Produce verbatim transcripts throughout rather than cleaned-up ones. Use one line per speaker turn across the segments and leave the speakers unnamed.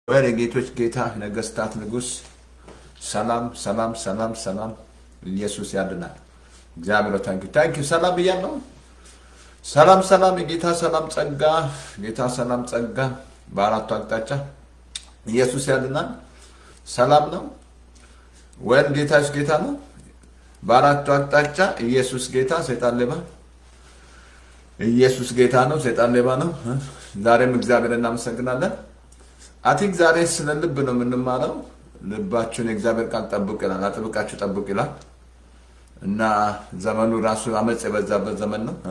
ወደ ጌቶች ጌታ ነገስታት ንጉስ ሰላም ሰላም ሰላም ሰላም ኢየሱስ ያድናል እግዚአብሔር ታንክ ታንክ ሰላም ይያለው ሰላም ሰላም ጌታ ሰላም ጸጋ ጌታ ሰላም ጸጋ በአራቱ አቅጣጫ ኢየሱስ ያድናል ሰላም ነው ወን ጌታስ ጌታ ነው በአራቱ አቅጣጫ ኢየሱስ ጌታ ሰይጣን ሌባ ኢየሱስ ጌታ ነው ሰይጣን ሌባ ነው ዛሬም እግዚአብሔርን እናመሰግናለን አቲክ ዛሬ ስለ ልብ ነው ምንማረው ልባችሁን እግዚአብሔር ቃል ጠብቁ ይላል አጥብቃችሁ ጠብቁ ይላል እና ዘመኑ ራሱ አመጽ የበዛበት ዘመን ነው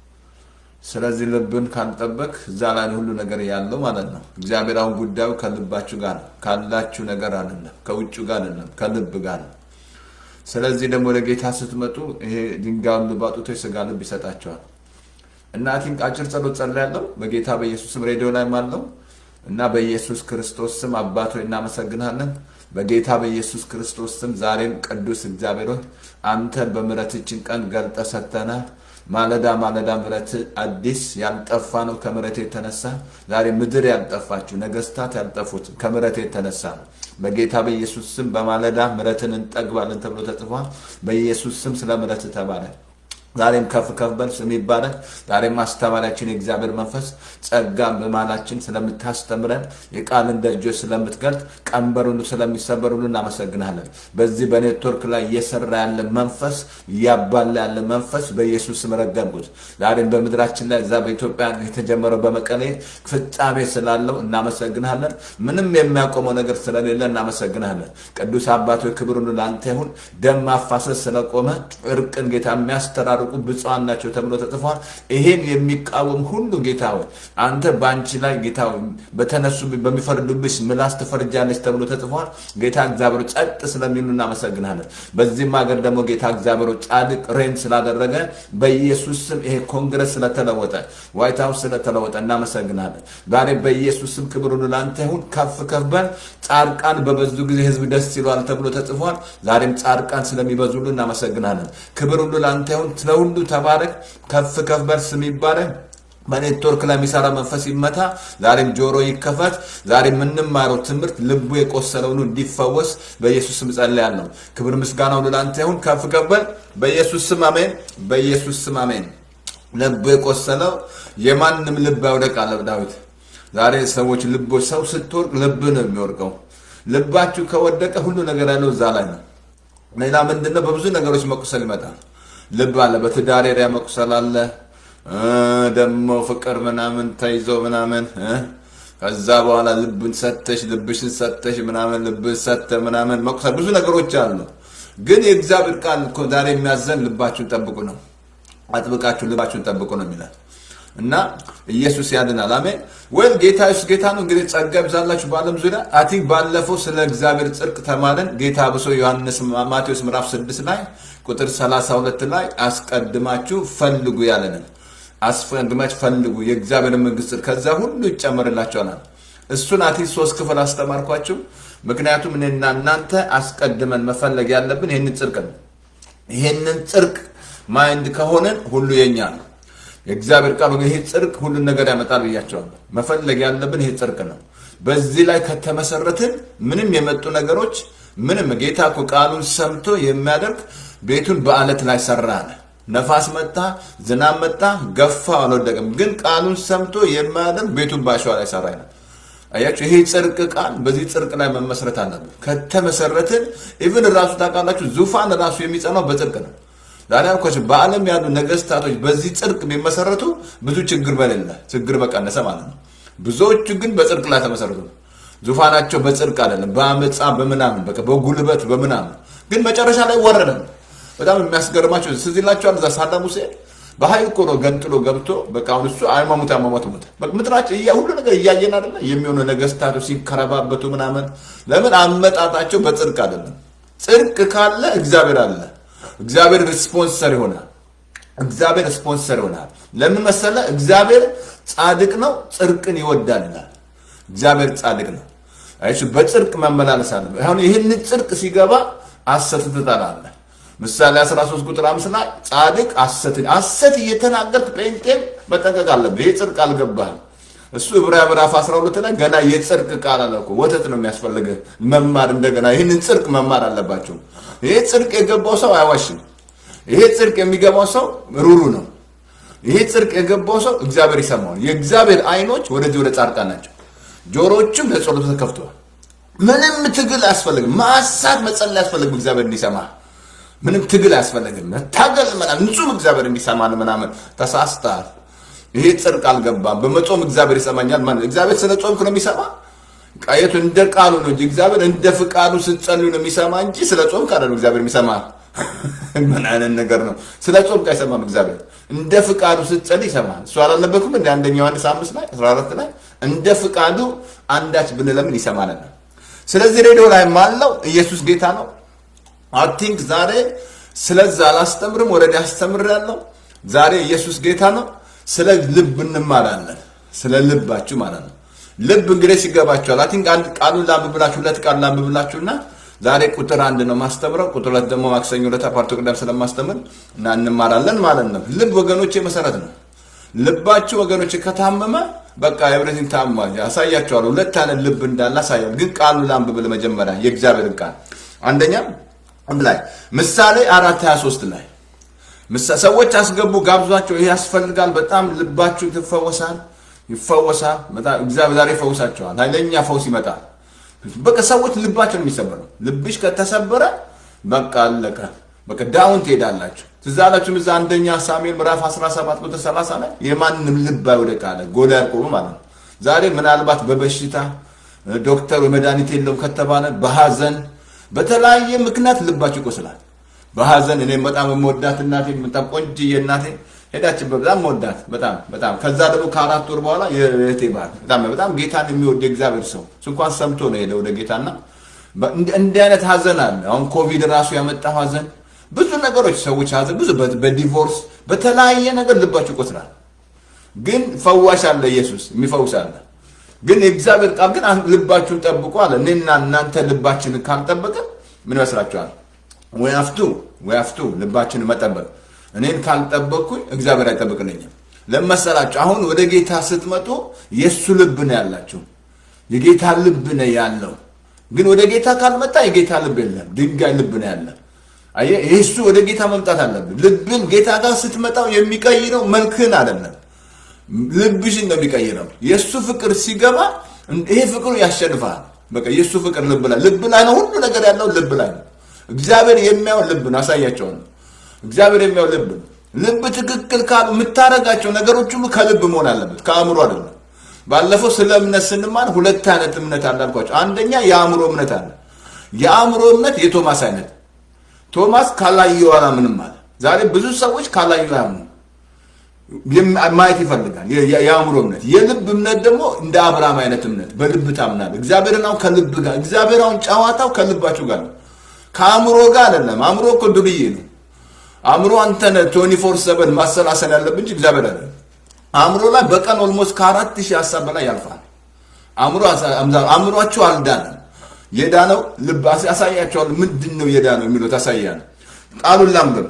ስለዚህ ልብን ካልጠበቅ ዛላን ሁሉ ነገር ያለው ማለት ነው እግዚአብሔር አሁን ጉዳዩ ከልባችሁ ጋር ካላችሁ ነገር አይደለም ከውጭ ጋር አይደለም ከልብ ጋር ነው ስለዚህ ደግሞ ለጌታ ስትመጡ ይሄ ድንጋዩን ልባጡት የሥጋ ልብ ይሰጣቸዋል እና አቲክ አጭር ጸሎት ጸልያለሁ በጌታ በኢየሱስ ስም ሬዲዮ ላይ ማለው እና በኢየሱስ ክርስቶስ ስም አባቶ እናመሰግናለን በጌታ በኢየሱስ ክርስቶስ ስም ዛሬም ቅዱስ እግዚአብሔር አንተ በመረትችን ቀን ገልጠ ሰተና ማለዳ ማለዳ ምረት አዲስ ያልጠፋ ነው ከመረቴ ተነሳ ዛሬ ምድር ያልጠፋችሁ ነገስታት ያልጠፉት ከመረቴ ተነሳ በጌታ በኢየሱስ ስም በማለዳ ምረትን እንጠግባለን ተብሎ ተጽፏል በኢየሱስ ስም ስለ ምረት ተባለ ዛሬም ከፍ ከፍ በል ስም ይባረክ ዛሬም ማስተማሪያችን የእግዚአብሔር መንፈስ ጸጋም በማላችን ስለምታስተምረን የቃልን ደጆች ስለምትገልጥ ቀንበሩን ስለሚሰበሩልን እናመሰግናለን በዚህ በኔትወርክ ላይ እየሰራ ያለ መንፈስ ያባላ ያለ መንፈስ በኢየሱስ ስም ረገምኩት ዛሬም በመድራችን ላይ ዛ በኢትዮጵያ የተጀመረው በመቀሌ ፍጻሜ ስላለው እናመሰግናለን ምንም የሚያቆመው ነገር ስለሌለ እናመሰግናለን ቅዱስ አባቶ ክብሩን ላንተ ይሁን ደም ማፋሰስ ስለቆመ እርቅን ጌታ የሚያስተራ ብፁዓን ናቸው ተብሎ ተጽፏል ይሄን የሚቃወም ሁሉ ጌታው አንተ ባንቺ ላይ ጌታው በተነሱ በሚፈርዱብሽ ምላስ ተፈርጃለሽ ተብሎ ተጽፏል ጌታ እግዚአብሔር ጸጥ ስለሚሉና እናመሰግናለን በዚህ ማገር ደግሞ ጌታ እግዚአብሔር ጻድቅ ሬን ስላደረገ በኢየሱስ ስም ይሄ ኮንግረስ ስለተለወጠ ዋይት ሃውስ ስለተለወጠ እናመሰግናለን ዛሬ በኢየሱስ ስም ክብሩን ላንተ ይሁን ከፍ ከፍ በል ጻድቃን በበዙ ጊዜ ህዝብ ደስ ይላል ተብሎ ተጽፏል ዛሬም ጻድቃን ስለሚበዙልን እናመሰግናለን ክብሩን ላንተ ይሁን ሁሉ ተባረክ ከፍ ከፍ በል ስም ይባረክ በኔትወርክ ላይ የሚሰራ መንፈስ ይመታ ዛሬም ጆሮ ይከፈት ዛሬም ምንማረው ትምህርት ልቡ የቆሰለውን እንዲፈወስ በኢየሱስ ስም ጸልያለሁ ክብር ምስጋናው ለአንተ ይሁን ከፍ ከፍ በል በኢየሱስ ስም አሜን በኢየሱስ ስም አሜን ልቡ የቆሰለው የማንንም ልብ ያወደቃል ዳዊት ዛሬ ሰዎች ልቦች ሰው ስትወርቅ ልብ ነው የሚወርቀው ልባችሁ ከወደቀ ሁሉ ነገር ያለው ዛላይ ነው ሌላ ምንድነው በብዙ ነገሮች መቆሰል ይመጣል ልብ አለ በትዳር ኤሪያ መቆሰል አለ ደሞ ፍቅር ምናምን ተይዞ ምናምን ከዛ በኋላ ልብን ሰተሽ ልብሽን ሰተሽ ምናምን ልብን ሰተ ምናምን መቆሰል ብዙ ነገሮች አሉ ግን የእግዚአብሔር ቃል እኮ ዛሬ የሚያዘን ልባችሁን ጠብቁ ነው አጥብቃችሁ ልባችሁን ጠብቁ ነው የሚላል እና ኢየሱስ ያድናል አሜን ወል ጌታ ኢየሱስ ጌታ ነው እንግዲህ ጸጋ ይብዛላችሁ በአለም ዙሪያ አቲክ ባለፈው ስለ እግዚአብሔር ጽድቅ ተማለን ጌታ ብሶ ዮሐንስ ማቴዎስ ምዕራፍ ስድስት ላይ ቁጥር ሰላሳ ሁለት ላይ አስቀድማችሁ ፈልጉ ያለንን አስቀድማችሁ ፈልጉ የእግዚአብሔር መንግስት ከዛ ሁሉ ይጨመርላችኋል እሱን አቲክ ሶስት ክፍል አስተማርኳችሁ ምክንያቱም እኔና እናንተ አስቀድመን መፈለግ ያለብን ይሄንን ጽድቅ ነው ይሄንን ጽድቅ ማይንድ ከሆነን ሁሉ የኛ ነው የእግዚአብሔር ቃል ይሄ ጽድቅ ሁሉ ነገር ያመጣል ብያቸዋለሁ መፈለግ ያለብን ይሄ ጽድቅ ነው በዚህ ላይ ከተመሰረትን ምንም የመጡ ነገሮች ምንም ጌታ እኮ ቃሉን ሰምቶ የሚያደርግ ቤቱን በአለት ላይ ሰራነ ነፋስ መጣ ዝናብ መጣ ገፋ አልወደቀም ግን ቃሉን ሰምቶ የሚያደርግ ቤቱን ባሸዋ ላይ ሰራነ አያችሁ ይሄ ጽድቅ ቃል በዚህ ጽድቅ ላይ መመስረት አለበት ከተመሰረትን ኢቭን ራሱ ታውቃላችሁ ዙፋን ራሱ የሚጸናው በጽድቅ ነው ዛሬ አልኳችሁ በአለም ያሉ ነገስታቶች በዚህ ጽድቅ ቢመሰረቱ ብዙ ችግር በሌለ ችግር በቀነሰ ማለት ነው ብዙዎቹ ግን በጽድቅ ላይ ተመሰረቱ ዙፋናቸው በጽድቅ አይደለም በአመጻ በመናምን በቃ በጉልበት በመናምን ግን መጨረሻ ላይ ወረደ በጣም የሚያስገርማችሁ ስለዚህላችሁ አዛ ሳዳም ሁሴን በኃይል ቆሮ ገንጥሎ ገብቶ በቃ አሁን እሱ አይማሙት አማማት ሞተ በቃ ምድራቸው ያ ሁሉ ነገር ያያየን አይደለ የሚሆነው ነገስታቶች ሲከረባበቱ ምናምን ለምን አመጣጣቸው በጽድቅ አይደለም ጽድቅ ካለ እግዚአብሔር አለ እግዚአብሔር ሪስፖንሰር ይሆናል እግዚአብሔር ሪስፖንሰር ይሆናል ለምን መሰለ እግዚአብሔር ጻድቅ ነው ጽድቅን ይወዳል እግዚአብሔር ጻድቅ ነው አይሽ በጽድቅ መመላለስ አለ አሁን ይሄን ጽድቅ ሲገባ ሐሰት ትጠራለህ ምሳሌ አስራ ሶስት ቁጥር አምስት ላይ ጻድቅ ሐሰት ሐሰት እየተናገርክ ጴንጤም በተቀቃለ በጽድቅ አልገባህም እሱ ዕብራውያን ምዕራፍ አስራ ሁለት ላይ ገና የጽድቅ ቃል አለ እኮ ወተት ነው የሚያስፈልግ መማር እንደገና ይሄንን ጽድቅ መማር አለባችሁ ይሄ ጽድቅ የገባው ሰው አይዋሽም ይሄ ጽድቅ የሚገባው ሰው ሩሩ ነው ይሄ ጽድቅ የገባው ሰው እግዚአብሔር ይሰማው የእግዚአብሔር አይኖች ወደዚህ ወደ ጻድቃን ናቸው ጆሮዎችም ለጸሎት ተከፍተዋል ምንም ትግል አያስፈልግም ማሳት መጸለይ አያስፈልግም እግዚአብሔር እንዲሰማ ምንም ትግል አያስፈልግም ታገል ምናምን ንጹህ እግዚአብሔር እንዲሰማን ምናምን ተሳስተሃል ይሄ ጽድቅ አልገባም በመጾም እግዚአብሔር ይሰማኛል ማለት እግዚአብሔር ስለ ጾም ነው የሚሰማ ቃየቱ እንደ ቃሉ ነው እንጂ እግዚአብሔር እንደ ፍቃዱ ስትጸልዩ ነው የሚሰማ እንጂ ስለ ጾም ካለ ነው እግዚአብሔር የሚሰማ ምን አይነት ነገር ነው ስለ ጾም ካይሰማም እግዚአብሔር እንደ ፍቃዱ ስትጸልይ ይሰማል እሱ አላለበኩም እንደ አንደኛ ዮሐንስ አምስት ላይ አስራ አራት ላይ እንደ ፍቃዱ አንዳች ብንለምን ይሰማናል ስለዚህ ሬዲዮ ላይ ማለው ኢየሱስ ጌታ ነው አይ ቲንክ ዛሬ ስለዛ አላስተምርም ወረድ ያስተምራለሁ ዛሬ ኢየሱስ ጌታ ነው ስለ ልብ እንማራለን ስለ ልባችሁ ማለት ነው ልብ እንግዲህ ሲገባችሁ አይ ቲንክ አንድ ቃሉን ላንብብላችሁ ሁለት ቃል ላንብብላችሁና ዛሬ ቁጥር አንድ ነው ማስተምረው ቁጥር ሁለት ደግሞ ማክሰኞ ለታ ፓርቶ ቅዳም ስለማስተምር እና እንማራለን ማለት ነው ልብ ወገኖቼ መሰረት ነው ልባችሁ ወገኖቼ ከታመመ በቃ ኤቭሪቲንግ ታሟል ያሳያችኋል ሁለት አይነት ልብ እንዳለ ያሳያል ግን ቃሉን ላንብብል መጀመሪያ የእግዚአብሔር ቃል አንደኛ ላይ ምሳሌ አራት ሃያ ሶስት ላይ ሰዎች አስገቡ ጋብዟቸው ይሄ ያስፈልጋል በጣም ልባችሁ ተፈወሳል ይፈወሳል በጣም እግዚአብሔር ዛሬ ፈውሳቸዋል ኃይለኛ ፈውስ ይመጣል በቃ ሰዎች ልባቸው የሚሰበረው ልብሽ ከተሰበረ በቃ አለቀ በቃ ዳውን ትሄዳላችሁ ትዛላችሁ ምዛ አንደኛ ሳሙኤል ምዕራፍ አስራ ሰባት ቁጥር ሰላሳ ላይ የማንንም ልብ አይወደቃለ ጎዳ ያቆሙ ማለት ነው ዛሬ ምናልባት በበሽታ ዶክተር መድኃኒት የለም ከተባለ በሐዘን በተለያየ ምክንያት ልባችሁ ይቆስላል በሐዘን እኔ በጣም የምወዳት እናቴ በጣም ቆንጆዬ እናቴ ሄዳችን በጣም ወዳት በጣም በጣም ከዛ ደግሞ ከአራት ወር በኋላ የእቴ ባል በጣም በጣም ጌታን የሚወድ እግዚአብሔር ሰው እንኳን ሰምቶ ነው ሄደው ወደ ጌታና እንደ አይነት ሐዘን አለ አሁን ኮቪድ ራሱ ያመጣው ሐዘን ብዙ ነገሮች ሰዎች ሐዘን ብዙ በዲቮርስ በተለያየ ነገር ልባችሁ ይቆስላል ግን ፈዋሽ አለ ኢየሱስ የሚፈውስ አለ ግን እግዚአብሔር ቃል ግን ልባችሁን ጠብቁ አለ እኔና እናንተ ልባችንን ካልጠበቀ ምን መስራችኋል we have to we have to ልባችንን መጠበቅ እኔን ካልጠበቅኩኝ እግዚአብሔር አይጠብቅልኝም ለምሳላችሁ አሁን ወደ ጌታ ስትመጡ የሱ ልብ ነው ያላችሁ የጌታ ልብ ነው ያለው ግን ወደ ጌታ ካልመጣ የጌታ ልብ የለም ድንጋይ ልብ ነው ያለው አየ ኢየሱስ ወደ ጌታ መምጣት አለበት ልብን ጌታ ጋር ስትመጣው የሚቀይረው መልክን አይደለም ልብሽን ነው የሚቀይረው የሱ ፍቅር ሲገባ ይሄ ፍቅሩ ያሸንፋል በቃ የሱ ፍቅር ልብ ላይ ልብ ላይ ነው ሁሉ ነገር ያለው ልብ ላይ ነው እግዚአብሔር የሚያው ልብ ነው አሳያቸው እግዚአብሔር የሚያው ልብ ልብ ትክክል ካሉ የምታረጋቸው ነገሮች ሁሉ ከልብ መሆን አለበት ከአእምሮ አይደለም ባለፈው ስለ እምነት ስንማር ሁለት አይነት እምነት አላልኳችሁ አንደኛ የአእምሮ እምነት አለ የአእምሮ እምነት የቶማስ አይነት ቶማስ ካላየው አላምንም ማለት ዛሬ ብዙ ሰዎች ካላየው ያምኑ ማየት ይፈልጋል የአእምሮ እምነት የልብ እምነት ደግሞ እንደ አብርሃም አይነት እምነት በልብ ታምናለህ እግዚአብሔርን አው ከልብ ጋር እግዚአብሔርን ጫዋታው ከልባችሁ ጋር ከአእምሮ ጋር አይደለም አእምሮ እኮ ዱርዬ ነው አእምሮ አንተነ twenty four seven ማሰላሰል ያለብን እንጂ እግዚአብሔር አይደለም አእምሮ ላይ በቀን ኦልሞስት ከአራት ሺህ ሐሳብ በላይ ያልፋል አእምሮ አእምሮአችሁ አልዳነም የዳነው ልብ አሳያችኋል ምንድነው የዳነው የሚለው ታሳያለ ቃሉን ላምብ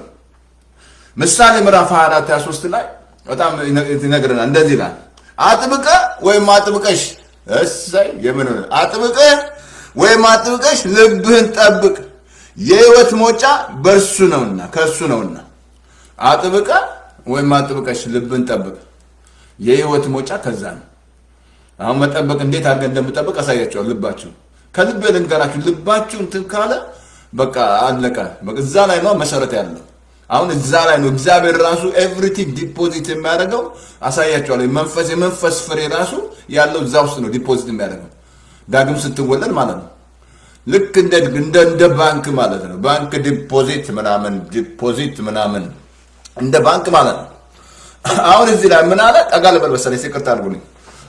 ምሳሌ ምዕራፍ ሃያ አራት ሃያ ሶስት ላይ በጣም ይነግረናል እንደዚህ ይላል አጥብቀ ወይም አጥብቀሽ እሰይ የምን አጥብቀ ወይም አጥብቀሽ ልብህን ጠብቅ የህይወት ሞጫ በርሱ ነውና ከሱ ነውና አጥብቀ ወይም አጥብቀሽ ልብህን ጠብቅ የህይወት ሞጫ ከዛ ነው አሁን መጠበቅ እንዴት አድርገን እንደምጠብቅ አሳያችኋለሁ ልባችሁ ከልብ ልንገራችሁ ልባችሁ እንትን ካለ በቃ አለቀ በቃ እዛ ላይ ነው መሰረት ያለው አሁን እዛ ላይ ነው እግዚአብሔር ራሱ ኤቭሪቲንግ ዲፖዚት የሚያደርገው አሳያችኋለሁ መንፈስ የመንፈስ ፍሬ ራሱ ያለው እዛ ውስጥ ነው ዲፖዚት የሚያደርገው ዳግም ስትወለድ ማለት ነው ልክ እንደ እንደ እንደ ባንክ ማለት ነው ባንክ ዲፖዚት ምናምን ዲፖዚት ምናምን እንደ ባንክ ማለት ነው አሁን እዚህ ላይ ምን አለ ጠጋል በል መሰለኝ ሲቀርታ አድርጉልኝ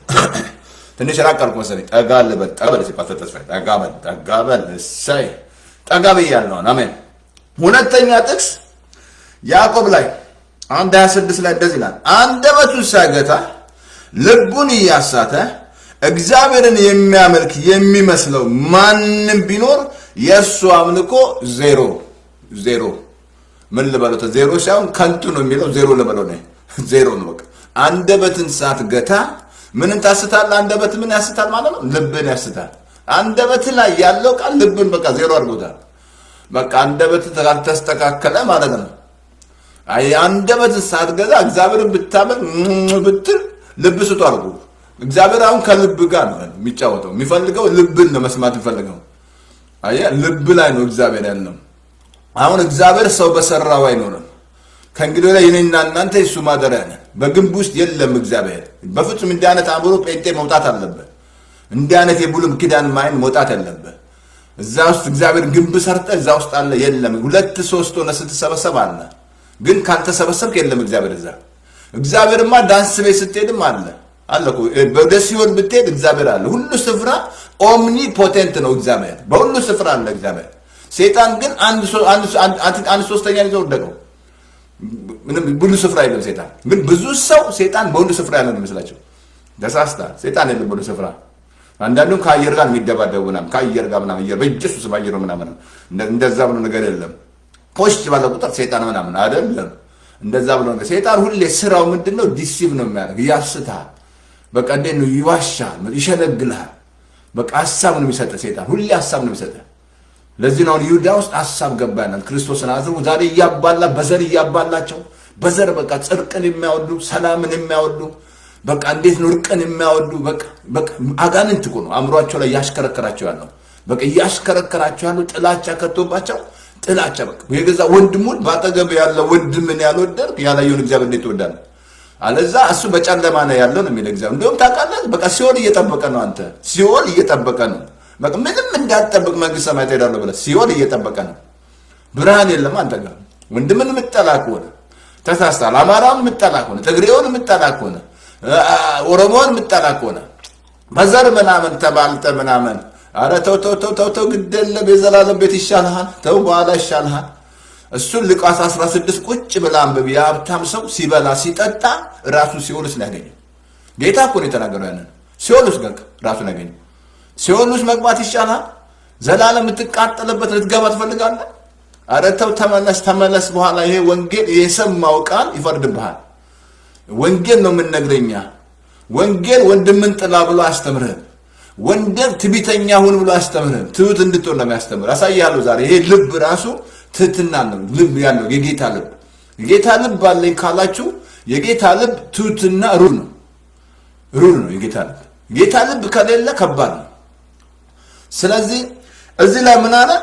ትንሽ ራቀርኩ መሰለኝ ጠጋል በል ጠጋል ሲባል ተስፋይ ጠጋበል ጠጋበል እሰይ ጠጋብ ያለው አሜን ሁለተኛ ጥቅስ ያዕቆብ ላይ አንድ ሃያ ስድስት ላይ እንደዚህ ይላል አንደበቱን ሳይገታ ልቡን ያሳተ እግዚአብሔርን የሚያመልክ የሚመስለው ማንንም ቢኖር የሱ አምልኮ ዜሮ ዜሮ ምን ልበለው ዜሮ ሳይሆን ከንቱ ነው የሚለው ዜሮ ልበለው ነው ዜሮ ነው በቃ አንደበትን ሳትገታ ምንን ታስታለህ አንደበት ምን ያስታል ማለት ነው ልብን ያስታል አንደበት ላይ ያለው ቃል ልብን በቃ ዜሮ አድርጎታል በቃ አንደበት ተስተካከለ ማለት ነው አይ አንደበት ሳትገዛ እግዚአብሔርን ብታመን ብትል ልብ ስጡ አርጉ እግዚአብሔር አሁን ከልብ ጋር ነው የሚጫወተው የሚፈልገው ልብን ነው መስማት ይፈልገው አይ ልብ ላይ ነው እግዚአብሔር ያለው አሁን እግዚአብሔር ሰው በሰራው አይኖርም ከእንግዲህ ላይ የኔና እናንተ እሱ ማደሪያ ነን በግንብ ውስጥ የለም እግዚአብሔር በፍጹም እንዲህ አይነት አምሮ ጴንጤ መውጣት አለበት እንዲህ አይነት የቡልም ኪዳን ማይን መውጣት አለበት እዛ ውስጥ እግዚአብሔር ግንብ ሰርተ እዛ ውስጥ አለ የለም ሁለት ሶስት ሆነ ስትሰበሰብ አለ ግን ካልተሰበሰብክ የለም እግዚአብሔር እዛ እግዚአብሔርማ ዳንስ ቤት ስትሄድም አለ አለኩ በደሲዮን ብትሄድ እግዚአብሔር አለ ሁሉ ስፍራ ኦምኒ ፖቴንት ነው እግዚአብሔር በሁሉ ስፍራ አለ እግዚአብሔር ሰይጣን ግን አንድ አንድ አንድ ሶስተኛ ይዘው ወደቀው ምንም ሁሉ ስፍራ የለም ሰይጣን ግን ብዙ ሰው ሰይጣን በሁሉ ስፍራ ያለ ነው መስላቸው ደሳስታ ሰይጣን የለም በሁሉ ስፍራ አንዳንዱ ከአየር ጋር የሚደባደቡ ምናምን ከአየር ጋር ምናምን አየር በኢየሱስ ባየሩ ምናምን እንደዛ ብሎ ነገር የለም ፖስት ባለ ቁጥር ሰይጣን ምናምን አይደለም እንደዛ ብሎ ነገር ሰይጣን ሁሌ ስራው ምንድነው ዲሲቭ ነው የሚያደርግ ያስታል በቃ እንዴት ነው ይዋሻል ይሸነግላል በቃ ሐሳብ ነው የሚሰጠው ሰይጣን ሁሌ ሐሳብ ነው የሚሰጠው ለዚህ ነው ይሁዳ ውስጥ ሐሳብ ገባናል ክርስቶስን አዝሩ ዛሬ ያባላ በዘር ያባላቸው በዘር በቃ ጽድቅን የሚያወዱ ሰላምን የሚያወዱ በቃ እንዴት ነው እርቅን የሚያወዱ በቃ በቃ አጋንንት እኮ ነው አምሯቸው ላይ ያሽከረከራቸው ያለው በቃ ያሽከረከራቸው ያለው ጥላቻ ከቶባቸው ጥላቻ በቃ የገዛ ወንድሙን ባጠገብ ያለው ወንድምን ያልወደድክ ያላየውን እግዚአብሔር እንዴት ይወዳል አለዛ እሱ በጨለማ ነው ያለው ነው የሚለው እግዚአብሔር እንደውም ታውቃለህ በቃ ሲኦል እየጠበቀ ነው አንተ ሲኦል እየጠበቀ ነው በቃ ምንም እንዳትጠብቅ መንግስተ ሰማያት ሄዳለሁ ብለህ ሲኦል እየጠበቀ ነው ብርሃን የለም አንተ ጋር ወንድምን ምትጠላቅ ሆነ ተሳስተሃል አማራውን ምትጠላቅ ሆነ ትግሬውን ምትጠላቅ ሆነ ኦሮሞውን ምትጠላቅ ሆነ በዘር ምናምን ተባልተ ምናምን አረ ተው ተው ተው ተው ተው ግደለ በዘላለም ቤት ይሻልሃል ተው በኋላ ይሻልሃል እሱ ሉቃስ አስራ ስድስት ቁጭ ብላ አንብብ ያብታም ሰው ሲበላ ሲጠጣ ራሱ ሲኦልስ ነው ያገኘው ጌታ እኮ ነው የተናገረው ያንን ሲኦልስ ገቅ ራሱ ነው ያገኘው ሲኦልስ መግባት ይሻልሃል ዘላለም ትቃጠለበት ልትገባ ትፈልጋለህ አረ ተው ተመለስ ተመለስ በኋላ ይሄ ወንጌል የሰማው ቃል ይፈርድብሃል ወንጌል ነው የምንነግረኛ ወንጌል ወንድምን ጥላ ብሎ አስተምረህ ወንደር ትቢተኛ ሁን ብሎ አስተምረህ ትውት እንድትሆን ነው የሚያስተምር አሳያለሁ ዛሬ ይሄ ልብ ራሱ ትትና ነው ልብ ያለው የጌታ ልብ የጌታ ልብ አለኝ ካላችሁ የጌታ ልብ ትውትና ሩል ነው ሩል ነው የጌታ ልብ ጌታ ልብ ከሌለ ከባድ ነው ስለዚህ እዚህ ላይ ምን አለ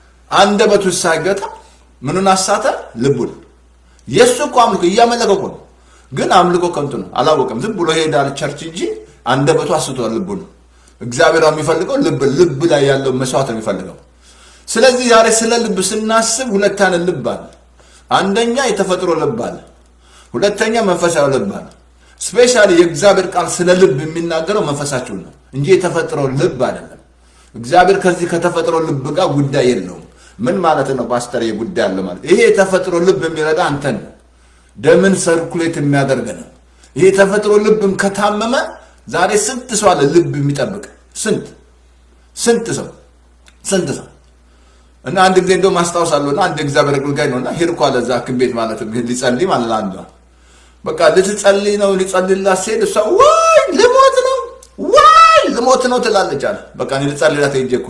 አንደበቱ ሳይገታ ምኑን አሳተ ልቡን ኢየሱስ እኮ አምልኮ እያመለከው ነው ግን አምልኮ ከንቱ ነው አላወቀም ዝም ብሎ ሄዳል ቸርች እንጂ አንደበቱ አስቷል ልቡን እግዚአብሔር የሚፈልገው ልብ ልብ ላይ ያለው መስዋዕት ነው የሚፈልገው ስለዚህ ዛሬ ስለ ልብ ስናስብ ሁለት አይነት ልብ አለ አንደኛ የተፈጥሮ ልብ አለ ሁለተኛ መንፈሳዊ ልብ አለ ስፔሻሊ የእግዚአብሔር ቃል ስለ ልብ የሚናገረው መንፈሳችሁ ነው እንጂ የተፈጥሮ ልብ አይደለም እግዚአብሔር ከዚህ ከተፈጥሮ ልብ ጋር ጉዳይ የለውም ምን ማለት ነው ፓስተር የጉዳይ አለ ማለት ይሄ የተፈጥሮ ልብ የሚረዳ አንተን ደምን ሰርኩሌት የሚያደርግ ነው ይሄ የተፈጥሮ ልብም ከታመመ ዛሬ ስንት ሰው አለ ልብ የሚጠብቅ ስንት ስንት ሰው ስንት ሰው እና አንድ ጊዜ እንደው ማስታወሳለሁና አንድ እግዚአብሔር አገልጋይ ነውና ሄድኩ አለ ዛክ ቤት ማለት ነው ሊጸልይ ማለት አንዱ በቃ ልትጸልይ ነው ሊጸልይላት ሲሄድ ሰው ወይ ልሞት ነው ወይ ልሞት ነው ትላለች አለ በቃ እኔ ልጸልይላት ሄጄኩ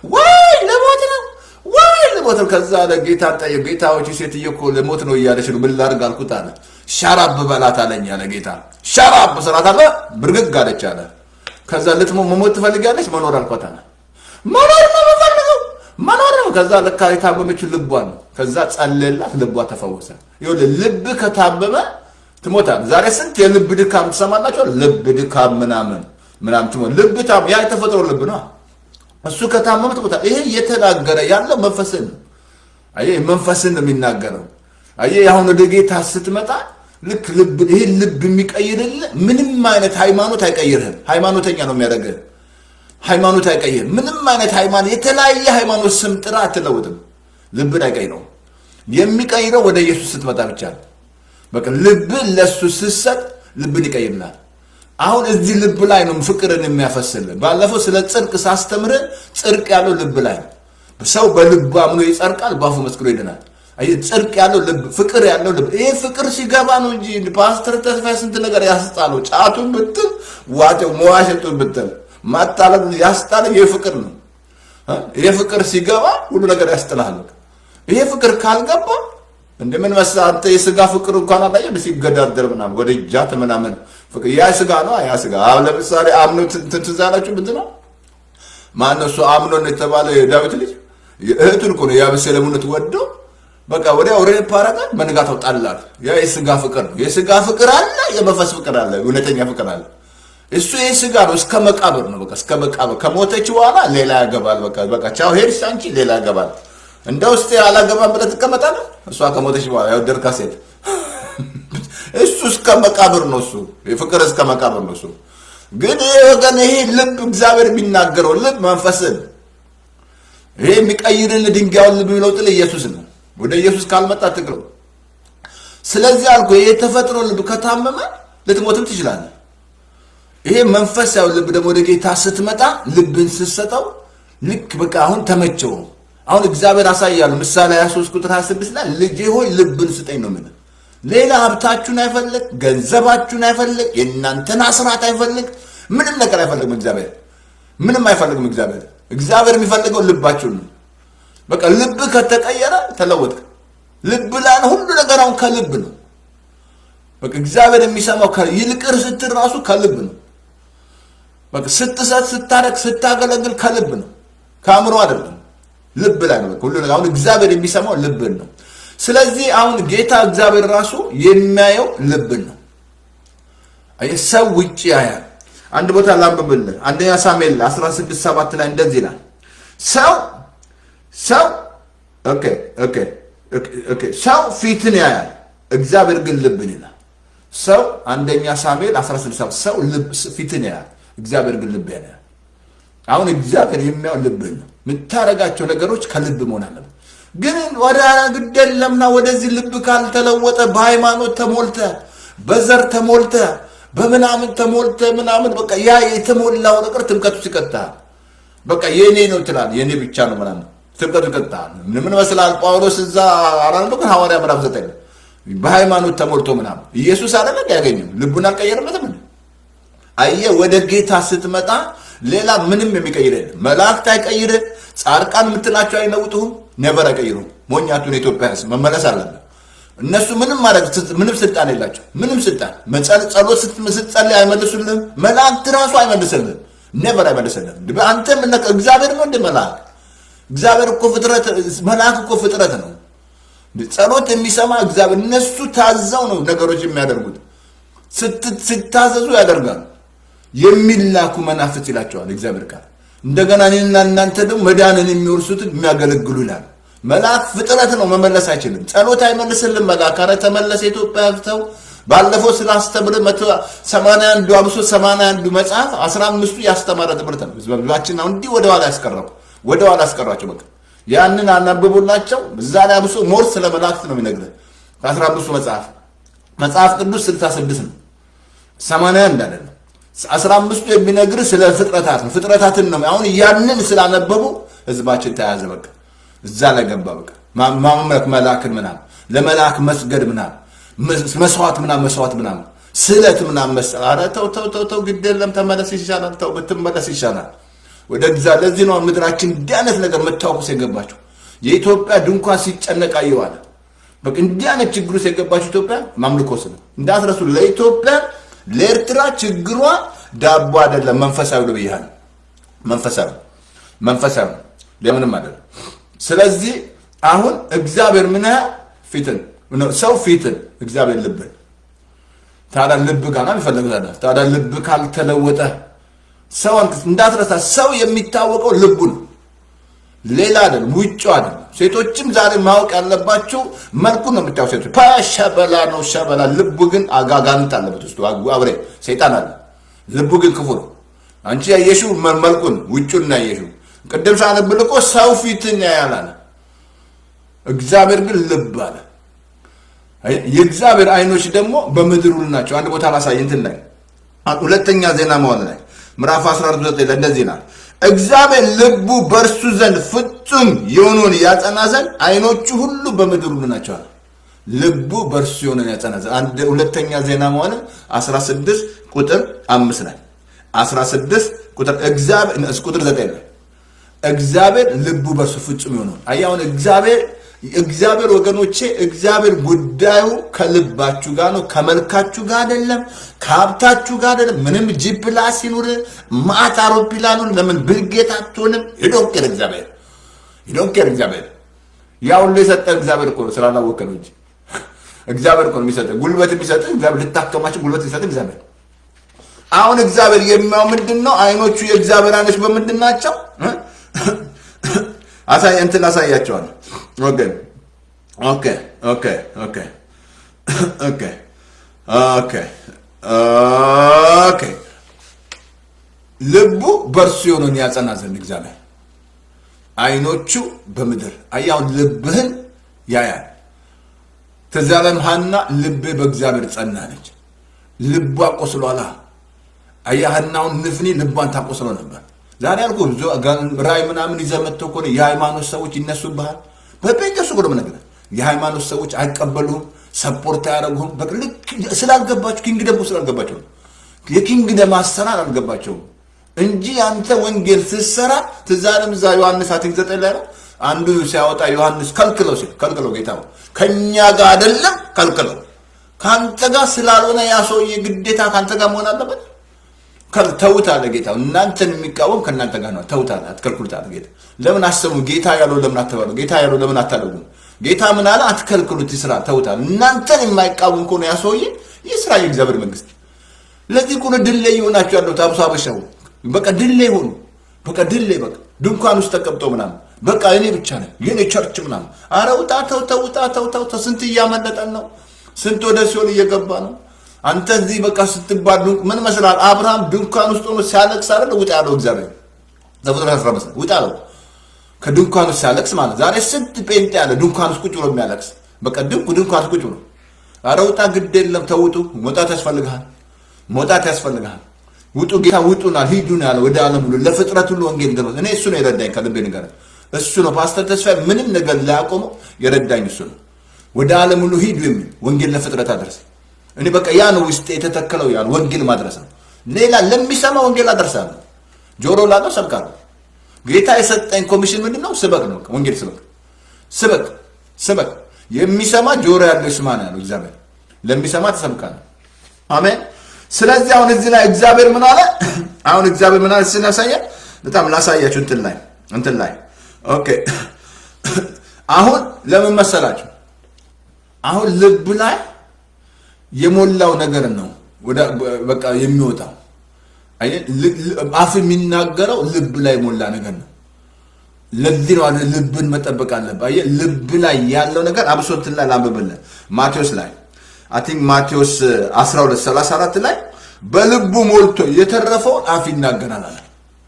ወይ ልሞት ነው ወይ ልሞት ነው ከዛ ለጌታ ጠየቅ ጌታዎች ሴትዬ እኮ ልሞት ነው እያለች ነው ምን ላድርግ አልኩት አለ ሻራብ በላት አለኝ አለ ጌታ ሻራብ በሰራት አለ ብርግግ አለች አለ ከዛ ልትሞ መሞት ትፈልጋለች መኖር አልኳት አለ መኖር ነው የምፈልገው መኖር ነው ከዛ ለካ የታመመች ልቧን ከዛ ጸለላት ልቧ ተፈወሰ ይሁን ልብ ከታመመ ትሞታል ዛሬ ስንት የልብ ድካም ተሰማላችሁ ልብ ድካም ምናምን ምናምን ትሞት ልብ ታም ያ የተፈጥሮ ልብ ነው እሱ ከታመመ ትሞታል ይሄ የተናገረ ያለው መንፈስን አይ መንፈስን ነው የሚናገረው አይ አሁን ወደ ጌታ ስትመጣ ልክ ልብ ይሄ ልብ የሚቀይርል ምንም አይነት ሃይማኖት አይቀይርህም ሃይማኖተኛ ነው የሚያደርገው ሃይማኖት አይቀይር ምንም አይነት ሃይማኖት የተለያየ ሃይማኖት ስም ጥራ አትለውጥም ልብ አይቀይረው የሚቀይረው ወደ ኢየሱስ ስትመጣ ብቻ ነው በቃ ልብ ለሱ ሲሰጥ ልብን ይቀይርናል አሁን እዚህ ልብ ላይ ነው ፍቅርን የሚያፈስል ባለፈው ስለ ጽድቅ ሳስተምር ጽድቅ ያለው ልብ ላይ ሰው በልቡ አምኖ ይጸድቃል ባፉ መስክሮ ይድናል አይ ጽድቅ ያለው ልብ ፍቅር ያለው ልብ ይሄ ፍቅር ሲገባ ነው እንጂ ፓስተር ተስፋዬ ስንት ነገር ያስጣለው ጫቱን ብትል ዋቴው መዋሸቱን ብትል ማጣለም ያስጣለው ይሄ ፍቅር ነው ይሄ ፍቅር ሲገባ ሁሉ ነገር ያስጥላል ይሄ ፍቅር ካልገባ እንደምን መሳንተ የስጋ ፍቅር እንኳን አላየም ሲገዳደር ምናምን ወደ ጃት ምናምን ፍቅር ያ ስጋ ነው ያ ስጋ አሁን ለምሳሌ አምኖ ትንትዛላችሁ ምንድነው ማነው ሰው አምኖ የተባለ ዳዊት ልጅ እህቱን እኮ ነው ያበሰለሙነት ወዶ በቃ ወዲያ ወሬ ፓራጋ መንጋታው ጣላል ያ የስጋ ፍቅር ነው የስጋ ፍቅር አለ የመንፈስ ፍቅር አለ እውነተኛ ፍቅር አለ እሱ የስጋ ነው እስከ መቃብር ነው በቃ እስከ መቃብር ከሞተች በኋላ ሌላ ያገባል በቃ በቃ ቻው ሄድሽ አንቺ ሌላ ያገባል እንደው እስቲ አላገባም ብለህ ትቀመጣለህ እሷ ከሞተች በኋላ ያው ደርካ ሴት እሱ እስከ መቃብር ነው እሱ የፍቅር እስከ መቃብር ነው እሱ ግን ወገን ይሄ ልብ እግዚአብሔር የሚናገረው ልብ መንፈስን ይሄ የሚቀይርን ድንጋዩን ልብ የሚለውጥ ኢየሱስ ነው ወደ ኢየሱስ ካልመጣ ትግረው ስለዚህ አልኩ ይሄ ተፈጥሮ ልብ ከታመመ ልትሞትም ትችላለህ ይሄ መንፈሳዊ ልብ ደግሞ ወደ ጌታ ስትመጣ ልብን ስትሰጠው ልክ በቃ አሁን ተመቸው አሁን እግዚአብሔር አሳያለሁ ምሳሌ ሃያ ሶስት ቁጥር ሃያ ስድስት ላይ ልጄ ሆይ ልብን ስጠኝ ነው ማለት ሌላ ሀብታችሁን አይፈልግ ገንዘባችሁን አይፈልግ የእናንተን አስራት አይፈልግ ምንም ነገር አይፈልግም እግዚአብሔር ምንም አይፈልግም እግዚአብሔር እግዚአብሔር የሚፈልገው ልባችሁን ነው በቃ ልብ ከተቀየረ ተለወጠ ልብ ላይ ሁሉ ነገር አሁን ከልብ ነው በቃ እግዚአብሔር የሚሰማው ይልቅር ስትል ራሱ ከልብ ነው በቃ ስትሰጥ ስታረክ ስታገለግል ከልብ ነው ካምሮ አይደለም ልብ ላይ ነው ሁሉ ነገር አሁን እግዚአብሔር የሚሰማው ልብን ነው ስለዚህ አሁን ጌታ እግዚአብሔር ራሱ የሚያየው ልብን ነው አይሰው ውጪ ያያል አንድ ቦታ ላንብብልህ አንደኛ ሳሙኤል አስራ ስድስት ሰባት ላይ እንደዚህ ይላል ሰው ሰው ኦኬ ኦኬ ኦኬ ሰው ፊትን ያያል እግዚአብሔር ግን ልብን ይላል ሰው አንደኛ ሳሙኤል አስራ ስድስት ሰው ልብ ፊትን ያያል እግዚአብሔር ግን ልብ ያያል አሁን እግዚአብሔር የሚያየው ልብን ነው ምታረጋቸው ነገሮች ከልብ መሆን አለበት ግን ወደ ግደለምና ወደዚህ ልብ ካልተለወጠ በሃይማኖት ተሞልተ በዘር ተሞልተ በመናምን ተሞልተ ምናምን በቃ ያ የተሞላው ነገር ትምከቱ ሲቀጣ በቃ የኔ ነው ትላል የኔ ብቻ ነው ምናምን ትምከቱ ሲቀጣ ምን መስላል ጳውሎስ እዛ አራንዶ ግን ሐዋርያ ምዕራፍ ዘጠኝ በሃይማኖት ተሞልቶ ምናምን ኢየሱስ አይደለም ያገኘው ልቡን አልቀየረለትም አየ ወደ ጌታ ስትመጣ ሌላ ምንም የሚቀይር የለም መላእክት አይቀይር ጻድቃን ምትላቸው አይለውጡም ነበር አይቀይሩ ሞኛቱን ኢትዮጵያ መመለስ አለበት እነሱ ምንም ማድረግ ምንም ስልጣን የላቸው ምንም ስልጣን መጸል ጸሎት ስትጸልይ አይመልሱልህም መላእክት ራሱ አይመልሱልህም ነበር አይመልሱልህም አንተ ምን እግዚአብሔር ነው እንደ መላእክት እግዚአብሔር እኮ ፍጥረት መላእክት እኮ ፍጥረት ነው ጸሎት የሚሰማ እግዚአብሔር እነሱ ታዘው ነው ነገሮች የሚያደርጉት ስትታዘዙ ያደርጋሉ የሚላኩ መናፍስት ይላቸዋል እግዚአብሔር ቃል እንደገና እኔና እናንተ ደግሞ መዳንን የሚወርሱት የሚያገለግሉ ይላል መልአክ ፍጥረት ነው መመለስ አይችልም ጸሎት አይመልስልም መልአክ አረ ተመለስ ኢትዮጵያ ያፍተው ባለፈው ስላስተምረ መቶ ሰማንያ አንድ አብሶ ሰማንያ አንድ መጽሐፍ አስራ አምስቱ ያስተማረ ትምህርት ነው ህዝባችን አሁን እንዲ ወደ ኋላ ያስቀረው ወደ ኋላ ያስቀራቸው በቃ ያንን አናብቡላቸው እዛ ላይ አብሶ ሞር ስለ መላእክት ነው የሚነግረው አስራ አምስቱ መጽሐፍ መጽሐፍ ቅዱስ ስልሳ ስድስት ነው ሰማንያ አንድ አይደለም አስራ አምስቱ የሚነግር ስለ ፍጥረታት ነው ፍጥረታትን ነው አሁን ያንን ስላነበቡ ህዝባችን ተያዘ በቃ እዛ ላይ ገባ በቃ ማመለክ መላእክን ምናምን ለመላእክ መስገድ ምናምን መስዋዕት ምናምን መስዋዕት ምናምን ስለት ምናምን መስዋዕት አረ ተው ተው ተው ተው ግደለም ተመለስ ይሻላል ተው ብትመለስ ይሻላል ወደ እግዚአብሔር ለዚህ ነው ምድራችን ዲያነት ነገር መታወቁስ የገባቸው የኢትዮጵያ ድንኳን ሲጨነቃ ይዋል በቃ እንዲያነት ችግሩ ሲገባቸው ኢትዮጵያ ማምልኮስ ነው እንዳትረሱ ለኢትዮጵያ ለኤርትራ ችግሯ ዳቦ አይደለም መንፈሳዊ ነው ይያል መንፈሳዊ መንፈሳዊ ለምንም አይደለም ስለዚህ አሁን እግዚአብሔር ምን ፊትን ሰው ፊትን እግዚአብሔር ልብን ታዲያ ልብ ጋር ይፈልጋል ታዲያ ልብ ካልተለወጠ ሰው እንዳትረሳ ሰው የሚታወቀው ልቡ ነው ሌላ አይደለም ውጭው አይደለም ሴቶችም ዛሬ ማወቅ ያለባቸው መልኩ ነው የምታውቁት ሴቶች ፓሻበላ ነው ሻበላ ልቡ ግን አጋጋንት አለበት ውስጥ አብሬ ሰይጣን አለ ልቡ ግን ክፉ ነው አንቺ ያየሽው መልኩን ውጭውን ያየሽው ቅድም ሳነብልቆ ሰው ፊትን ያያላል እግዚአብሔር ግን ልብ አለ የእግዚአብሔር አይኖች ደግሞ በምድር ሁሉ ናቸው አንድ ቦታ ላሳይ እንትን ላይ ሁለተኛ ዜና መዋዕል ላይ ምዕራፍ አስራ አራት ላይ እንደዚህ ይላል እግዚአብሔር ልቡ በርሱ ዘንድ ፍጹም የሆነውን ያጸና ዘንድ አይኖቹ ሁሉ በምድር ሁሉ ናቸው። ልቡ በርሱ የሆነውን ያጸና ዘንድ አንድ ሁለተኛ ዜና መዋዕል አስራ ስድስት ቁጥር አምስት ላይ አስራ ስድስት ቁጥር እግዚአብሔር ቁጥር ዘጠኝ ላይ እግዚአብሔር ልቡ በርሱ ፍጹም የሆነውን አያውን እግዚአብሔር እግዚአብሔር ወገኖቼ እግዚአብሔር ጉዳዩ ከልባችሁ ጋር ነው ከመልካችሁ ጋር አይደለም ከሀብታችሁ ጋር አይደለም ምንም ጂፕላስ ይኑር ማታሮ ፒላኑ ለምን ብልጌታ አትሆንም ይዶንከር እግዚአብሔር ይዶንከር እግዚአብሔር ያው ለሰጠ እግዚአብሔር እኮ ስላላወቀ ነው እንጂ እግዚአብሔር እኮ የሚሰጥ ጉልበት የሚሰጥ እግዚአብሔር ልታከማችሁ ጉልበት የሚሰጥ እግዚአብሔር አሁን እግዚአብሔር የሚያው ምንድነው አይኖቹ የእግዚአብሔር አይኖች በምንድናቸው አሳይ እንትን አሳያቸዋል ኦኬ ኦኬ ኦኬ ኦኬ ኦኬ ኦኬ ኦኬ ልቡ በርሱ የሆነውን ያጸና ዘንድ እግዚአብሔር አይኖቹ በምድር አያው ልብህን ያያል ተዛለም ሐና ልቤ በእግዚአብሔር ጸናለች ልቧ ቆስሏላ አያህናውን ንፍኒ ልቧን ታቆስሎ ነበር ዛሬ አልኩ ራይ ምናምን ይዘመተው እኮ የሃይማኖት ሰዎች ይነሱብሃል በጴንጤስ እኮ ነው ነገር የሃይማኖት ሰዎች አይቀበሉም ሰፖርት ያደርጉም በልክ ስላልገባችሁ ኪንግደም ስላልገባችሁ የኪንግደም አሰራር አልገባቸው እንጂ አንተ ወንጌል ሲሰራ ተዛለም ዛ ዮሐንስ አስራ ዘጠኝ ላይ አንዱ ሲያወጣ ዮሐንስ ከልክለው ሲል ከልክለው ጌታው ከኛ ጋር አይደለም ከልክለው ካንተ ጋር ስላልሆነ ያሰውዬ ግዴታ ካንተ ጋር መሆን አለበት ተውታለ ጌታው እናንተን የሚቃወም ከናንተ ጋር ነው ተውታለ አትከልክሉታለ ጌታ ለምን አሰሙ ጌታ ያለው ለምን አትባሉ ጌታ ያለው ለምን አታደርጉ ጌታ ምን አለ አትከልክሉት ይስራ ተውታለ እናንተን የማይቃወም ኮነ ያሰውዬ ይስራ የእግዚአብሔር መንግስት ለዚህ ኮነ ድልይ ይሆናችሁ ያለው ታብሳበሻው በቃ ድልይ ሆኑ በቃ ድልይ በቃ ድንኳን ውስጥ ተቀምጠው ምናምን በቃ እኔ ብቻ ነኝ የኔ ቸርች ምናምን አረውጣ ተው ተው ተው ተው ተስንት ያመለጠን ነው ስንት ወደ ሲኦል እየገባ ነው አንተ እዚህ በቃ ስትባሉ ምን መስላል አብርሃም ድንኳን ውስጥ ሆኖ ሲያለቅስ አይደል ውጣ ያለው እግዚአብሔር ዘፍጥረት አስራ አምስት ውጣ ያለው ከድንኳን ውስጥ ሲያለቅስ ማለት ዛሬ ስንት ጴንጤ ያለ ድንኳን ውስጥ ቁጭ ብሎ የሚያለቅስ በቃ ድንኩ ድንኳን ውስጥ ቁጭ ብሎ አረውጣ ግድ የለም ተውጡ መውጣት ያስፈልጋል መውጣት ያስፈልጋል ውጡ ጌታ ውጡና ሂዱና ያለው ወደ ዓለም ሁሉ ለፍጥረት ሁሉ ወንጌል ደረሰ እኔ እሱ ነው የረዳኝ ከልቤ ነገር እሱ ነው ፓስተር ተስፋ ምንም ነገር ላቆመው የረዳኝ እሱ ነው ወደ ዓለም ሁሉ ሂዱ የሚል ወንጌል ለፍጥረት አድርስ እኔ በቃ ያ ነው ውስጥ የተተከለው ያ ወንጌል ማድረስ ነው ሌላ ለሚሰማ ወንጌል አደርሳለሁ ጆሮ ላለው ሰብካለሁ ጌታ የሰጠኝ ኮሚሽን ምንድነው ስበክ ነው ወንጌል ስበክ ስበክ ስበክ የሚሰማ ጆሮ ያለው ይስማ ነው እግዚአብሔር ለሚሰማ ተሰብካለሁ አሜን ስለዚህ አሁን እዚህ ላይ እግዚአብሔር ምን አለ አሁን እግዚአብሔር ምን አለ ሲናሳያ በጣም ላሳያችሁ እንትን ላይ እንትን ላይ ኦኬ አሁን ለምን መሰላችሁ አሁን ልብ ላይ የሞላው ነገር ነው ወደ በቃ የሚወጣው አይ አፍ የሚናገረው ልብ ላይ ሞላ ነገር ነው ለዚህ ነው ልብን መጠበቅ አለበት አይ ልብ ላይ ያለው ነገር አብሶት ላይ ላንብብልህ ማቴዎስ ላይ አይ ቲንክ ማቴዎስ አስራ ሁለት ሰላሳ አራት ላይ በልቡ ሞልቶ የተረፈው አፍ ይናገራል አለ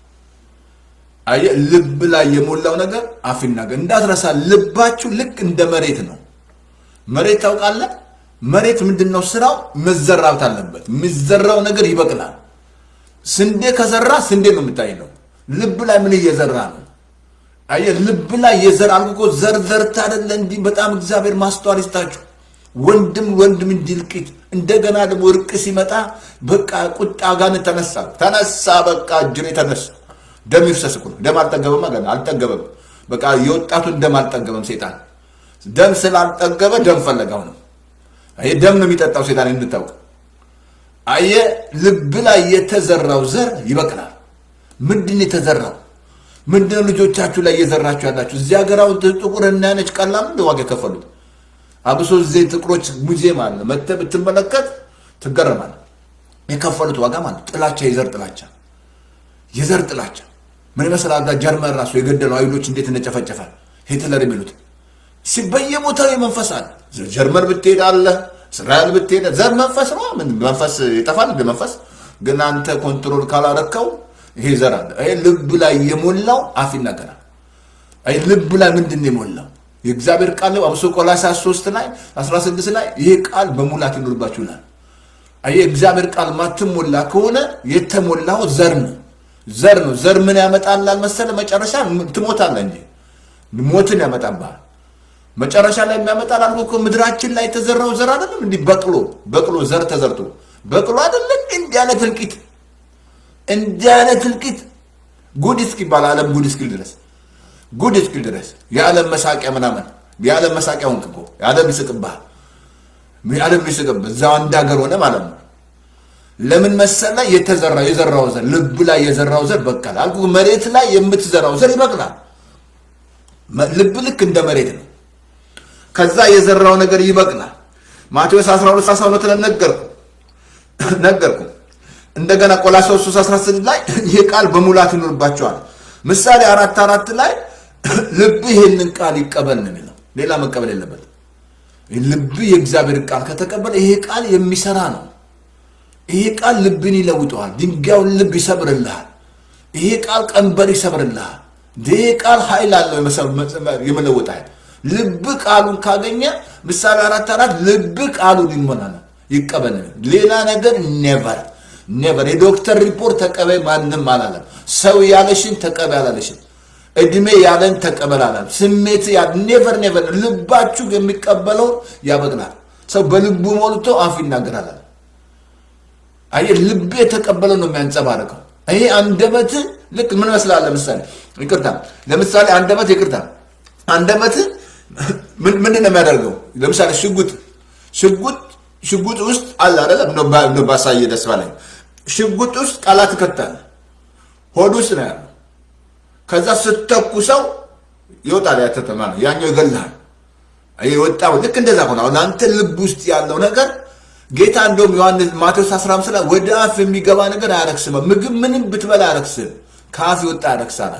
አይ ልብ ላይ የሞላው ነገር አፍ ይናገር እንዳትረሳ ልባችሁ ልክ እንደ መሬት ነው መሬት ታውቃለህ መሬት ምንድነው ስራው መዘራት አለበት ምዘራው ነገር ይበቅላል ስንዴ ከዘራ ስንዴ ነው የምታየው ልብ ላይ ምን እየዘራ ነው አይ ልብ ላይ የዘራል እኮ ዘርዘርታ አይደለ እንዴ በጣም እግዚአብሔር ማስተዋል ይስጣችሁ ወንድም ወንድም እንዲልቅት እንደገና ደግሞ እርቅ ሲመጣ በቃ ቁጣ ጋር ተነሳ ተነሳ በቃ እጅሬ ተነሳ ደም ይፈሰስኩ ደም አልጠገበም ገና አልጠገበም በቃ የወጣቱ ደም አልጠገበም ሰይጣን ደም ስላልጠገበ ደም ፈለጋው ነው አይ ደም ነው የሚጠጣው ሰይጣን እንድታውቅ አይ ልብ ላይ የተዘራው ዘር ይበቅላል ምንድነው የተዘራው ምንድነው ልጆቻችሁ ላይ የዘራችሁ ያላችሁ እዚያ ሀገራው ጥቁርና ነጭ ቀላም ነው ዋጋ ከፈሉት አብሶ እዚህ ጥቁሮች ሙዚየም አለ መጥተህ ብትመለከት ትገረማለህ የከፈሉት ዋጋ ማለት ጥላቻ የዘር ጥላቻ የዘር ጥላቻ ምን ይመስላል ጀርመን ራሱ የገደለው አይሁዶች እንዴት እንደጨፈጨፈ ሂትለር የሚሉት ሲበየሞታው የመንፈስ አለ ጀርመን ብትሄድ አለ እስራኤል ብትሄድ ዘር መንፈስ ነው ምን መንፈስ ይጠፋል በመንፈስ ግን አንተ ኮንትሮል ካላረከው ይሄ ዘር አለ አይ ልብ ላይ የሞላው አፍ ይናገራል አይ ልብ ላይ ምንድነው የሞላው የእግዚአብሔር ቃል ነው አብሶ ቆላስይስ ሶስት ላይ አስራ ስድስት ላይ ይሄ ቃል በሙላት ይኖርባችሁ ይላል አይ እግዚአብሔር ቃል ማትሞላ ከሆነ የተሞላው ዘር ነው ዘር ነው ዘር ምን ያመጣልሃል መሰለ መጨረሻ ትሞታለህ እንጂ ሞትን ያመጣብሃል መጨረሻ ላይ የሚያመጣል አልኩ እኮ ምድራችን ላይ ተዘራው ዘር አይደለም እንዴ በቅሎ በቅሎ ዘር ተዘርቶ በቅሎ አይደለም እንዴ ያለ ትልቂት እንዴ ያለ ትልቂት ጉድ እስኪባል ዓለም ጉድ እስኪል ድረስ ጉድ እስኪል ድረስ የዓለም መሳቂያ ምናምን የዓለም መሳቂያውን እኮ የዓለም ይስቅብሃል የዓለም ይስቅብህ እዛው አንድ ሀገር ሆነ ማለት ነው ለምን መሰለ የተዘራው የዘራው ዘር ልብ ላይ የዘራው ዘር በቀል አልኩ መሬት ላይ የምትዘራው ዘር ይበቅላል ልብ ልክ እንደ መሬት ነው ከዛ የዘራው ነገር ይበቅላል ማቴዎስ አስራ ሁለት አስራ ሁለት ላይ ነገርኩ ነገርኩ እንደገና ቆላስይስ ሶስት አስራ ስድስት ላይ ይሄ ቃል በሙላት ይኖርባቸዋል ምሳሌ አራት አራት ላይ ልብ ይሄንን ቃል ይቀበል ነው የሚለው ሌላ መቀበል የለበት ልብ የእግዚአብሔር ቃል ከተቀበለ ይሄ ቃል የሚሰራ ነው ይሄ ቃል ልብን ይለውጣል ድንጋዩን ልብ ይሰብርልሃል ይሄ ቃል ቀንበር ይሰብርልሃል ይሄ ቃል ኃይል አለው የመለወጥ ኃይል ልብ ቃሉን ካገኘ ምሳሌ አራት አራት ልብ ቃሉን ይሞላል ይቀበል ሌላ ነገር ኔቨር ኔቨር የዶክተር ሪፖርት ተቀበይ ማንንም አላለም ሰው ያለሽን ተቀበል አላለሽም እድሜ ያለን ተቀበል አላለም ስሜት ያ ኔቨር ኔቨር ልባችሁ የሚቀበለው ያበቅላል ሰው በልቡ ሞልቶ አፍ ይናገራል አይ ልብ የተቀበለው ነው የሚያንጸባርቀው ይሄ አንደበት ልክ ምን መስላል ለምሳሌ ይቅርታ ለምሳሌ አንደበት ይቅርታ አንደበት ምን ምን ነው የሚያደርገው ለምሳሌ ሽጉጥ ሽጉጥ ሽጉጥ ውስጥ አለ አይደለም ነው ነው ባሳየ ደስ ባለኝ ሽጉጥ ውስጥ ቃላት ከተል ሆድ ውስጥ ነው ያለው ከዛ ስትተኩሰው ይወጣል ያተተማን ያኛው ይገላል አይ ወጣው ልክ እንደዛ ሆነ አንተ ልብ ውስጥ ያለው ነገር ጌታ እንደውም ዮሐንስ ማቴዎስ አስራ አምስት ላይ ወደ አፍ የሚገባ ነገር አያረክስም ምግብ ምንም ብትበላ አያረክስም ካፍ ይወጣ ያረክሳል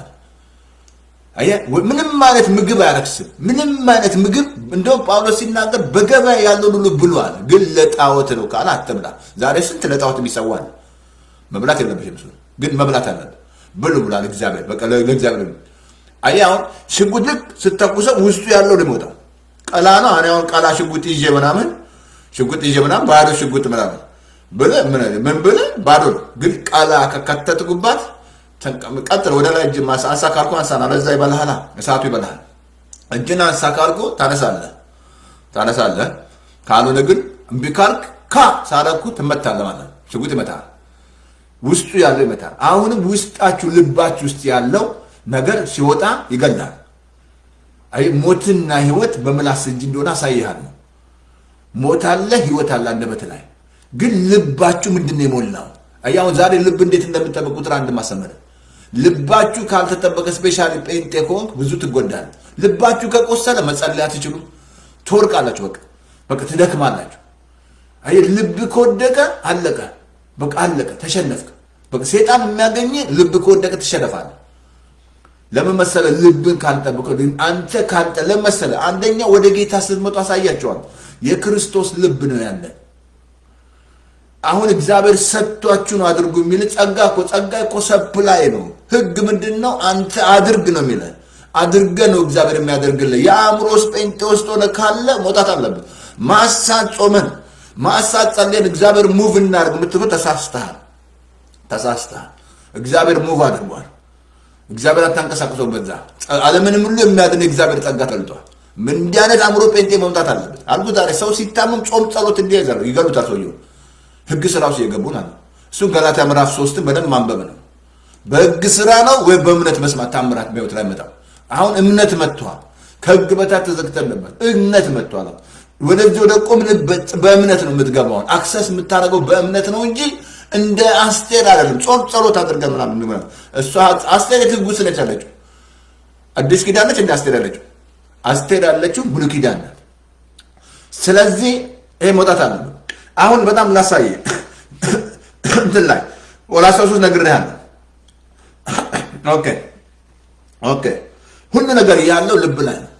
አየ ምንም ማለት ምግብ አያረክስም ምንም ማለት ምግብ እንደውም ጳውሎስ ሲናገር በገበያ ያለው ሁሉ ብሏል ግን ለጣዖት ነው ካለ አትብላ ዛሬ ስንት ለጣዖት የሚሰዋል መብላት የለበትም ግን መብላት አለ ብሉ ብሏል እግዚአብሔር በቃ ለእግዚአብሔር አያው ሽጉጥ ስትተኩሰው ውስጡ ያለው ለሞታው ቀላ ነው አሁን ቀላ ሽጉጥ ይዤ ምናምን ሽጉጥ ይዤ ምናምን ባዶ ሽጉጥ ምናምን በለ ምን ምን በለ ባዶ ግን ቀላ ከከተትኩባት ተንቀምቀጥር ወደ ላይ እጅ ማሳሳ ካልኩ አንሳና ለዛ ይበላሃላ እሳቱ ይበላሃል እጅና አንሳ ካልኩ ታነሳለህ ታነሳለህ ካልሆነ ግን እምቢ ካልክ ካ ሳረኩ ትመታለህ ማለት ሽጉጥ ይመታል ውስጡ ያለው ይመታል አሁንም ውስጣችሁ ልባችሁ ውስጥ ያለው ነገር ሲወጣ ይገላል አይ ሞትና ህይወት በመላስ እጅ እንደሆነ አሳይሃለሁ ሞት አለ ህይወት አለ አንደበት ላይ ግን ልባችሁ ምንድነው የሞላው አያው ዛሬ ልብ እንዴት እንደምትጠብቁ ቁጥር አንድ ማሰመረ ልባችሁ ካልተጠበቀ ስፔሻሊ ጴንጤኮን ብዙ ትጎዳል ልባችሁ ከቆሰለ መጸለይ አትችሉ ትወርቃላችሁ በቃ በቃ ትደክማላችሁ አይ ልብ ከወደቀ አለቀ በቃ አለቀ ተሸነፍክ በቃ ሰይጣን የሚያገኝ ልብ ከወደቀ ትሸነፋለህ ለምን መሰለ ልብን ካልጠበቀው አንተ ካንተ ለመሰለ አንደኛ ወደ ጌታ ስትመጡ አሳያቸዋል የክርስቶስ ልብ ነው ያለ አሁን እግዚአብሔር ሰጥቷችሁ ነው አድርጉ የሚል ጸጋ እኮ ጸጋ እኮ ሰፕላይ ነው ህግ ምንድነው አንተ አድርግ ነው የሚል አድርገ ነው እግዚአብሔር የሚያደርግልህ የአእምሮስ ጴንጤዎስ ሆነ ካለ መውጣት አለበት ማሳት ጾመን ማሳት ጸልየን እግዚአብሔር ሙቭ እናርግ ምትሉ ተሳስተሃል ተሳስተሃል እግዚአብሔር ሙቭ አድርጓል እግዚአብሔር አታንቀሳቅሰው በዛ ዓለምንም ሁሉ የሚያድን እግዚአብሔር ጸጋ ተልጧል ምን እንዲያነት አእምሮ ጴንጤ መምጣት አለበት አልኩ ዛሬ ሰው ሲታመም ጾም ጸሎት እንዲያዘር ይገሉታል ሰውየው ህግ ስራው ሲገቡና እሱ ገላትያ ምዕራፍ ሶስት በደም ማንበብ ነው በህግ ስራ ነው ወይ በእምነት መስማት ታምራት በህይወት ላይ መጣ አሁን እምነት መጥቷል ከህግ በታች ተዘግተን ነበር እምነት መጥቷል ወደዚህ ወደ ቆምንበት በእምነት ነው የምትገባው አክሰስ የምታረገው በእምነት ነው እንጂ እንደ አስቴር አይደለም ጾም ጸሎት አድርገን ምናምን ነው እሷ አስቴር ትጉስ ነች አለች አዲስ ኪዳን ነች እንደ አስቴር አለች አስቴር አለችው ብሉይ ኪዳን ናት ስለዚህ ይሄ መውጣት አለ አሁን በጣም ላሳይ እንትን ላይ ወላሳሱ ነግሬሃለሁ ኦኬ ኦኬ ሁሉ ነገር ያለው ልብ ላይ ነው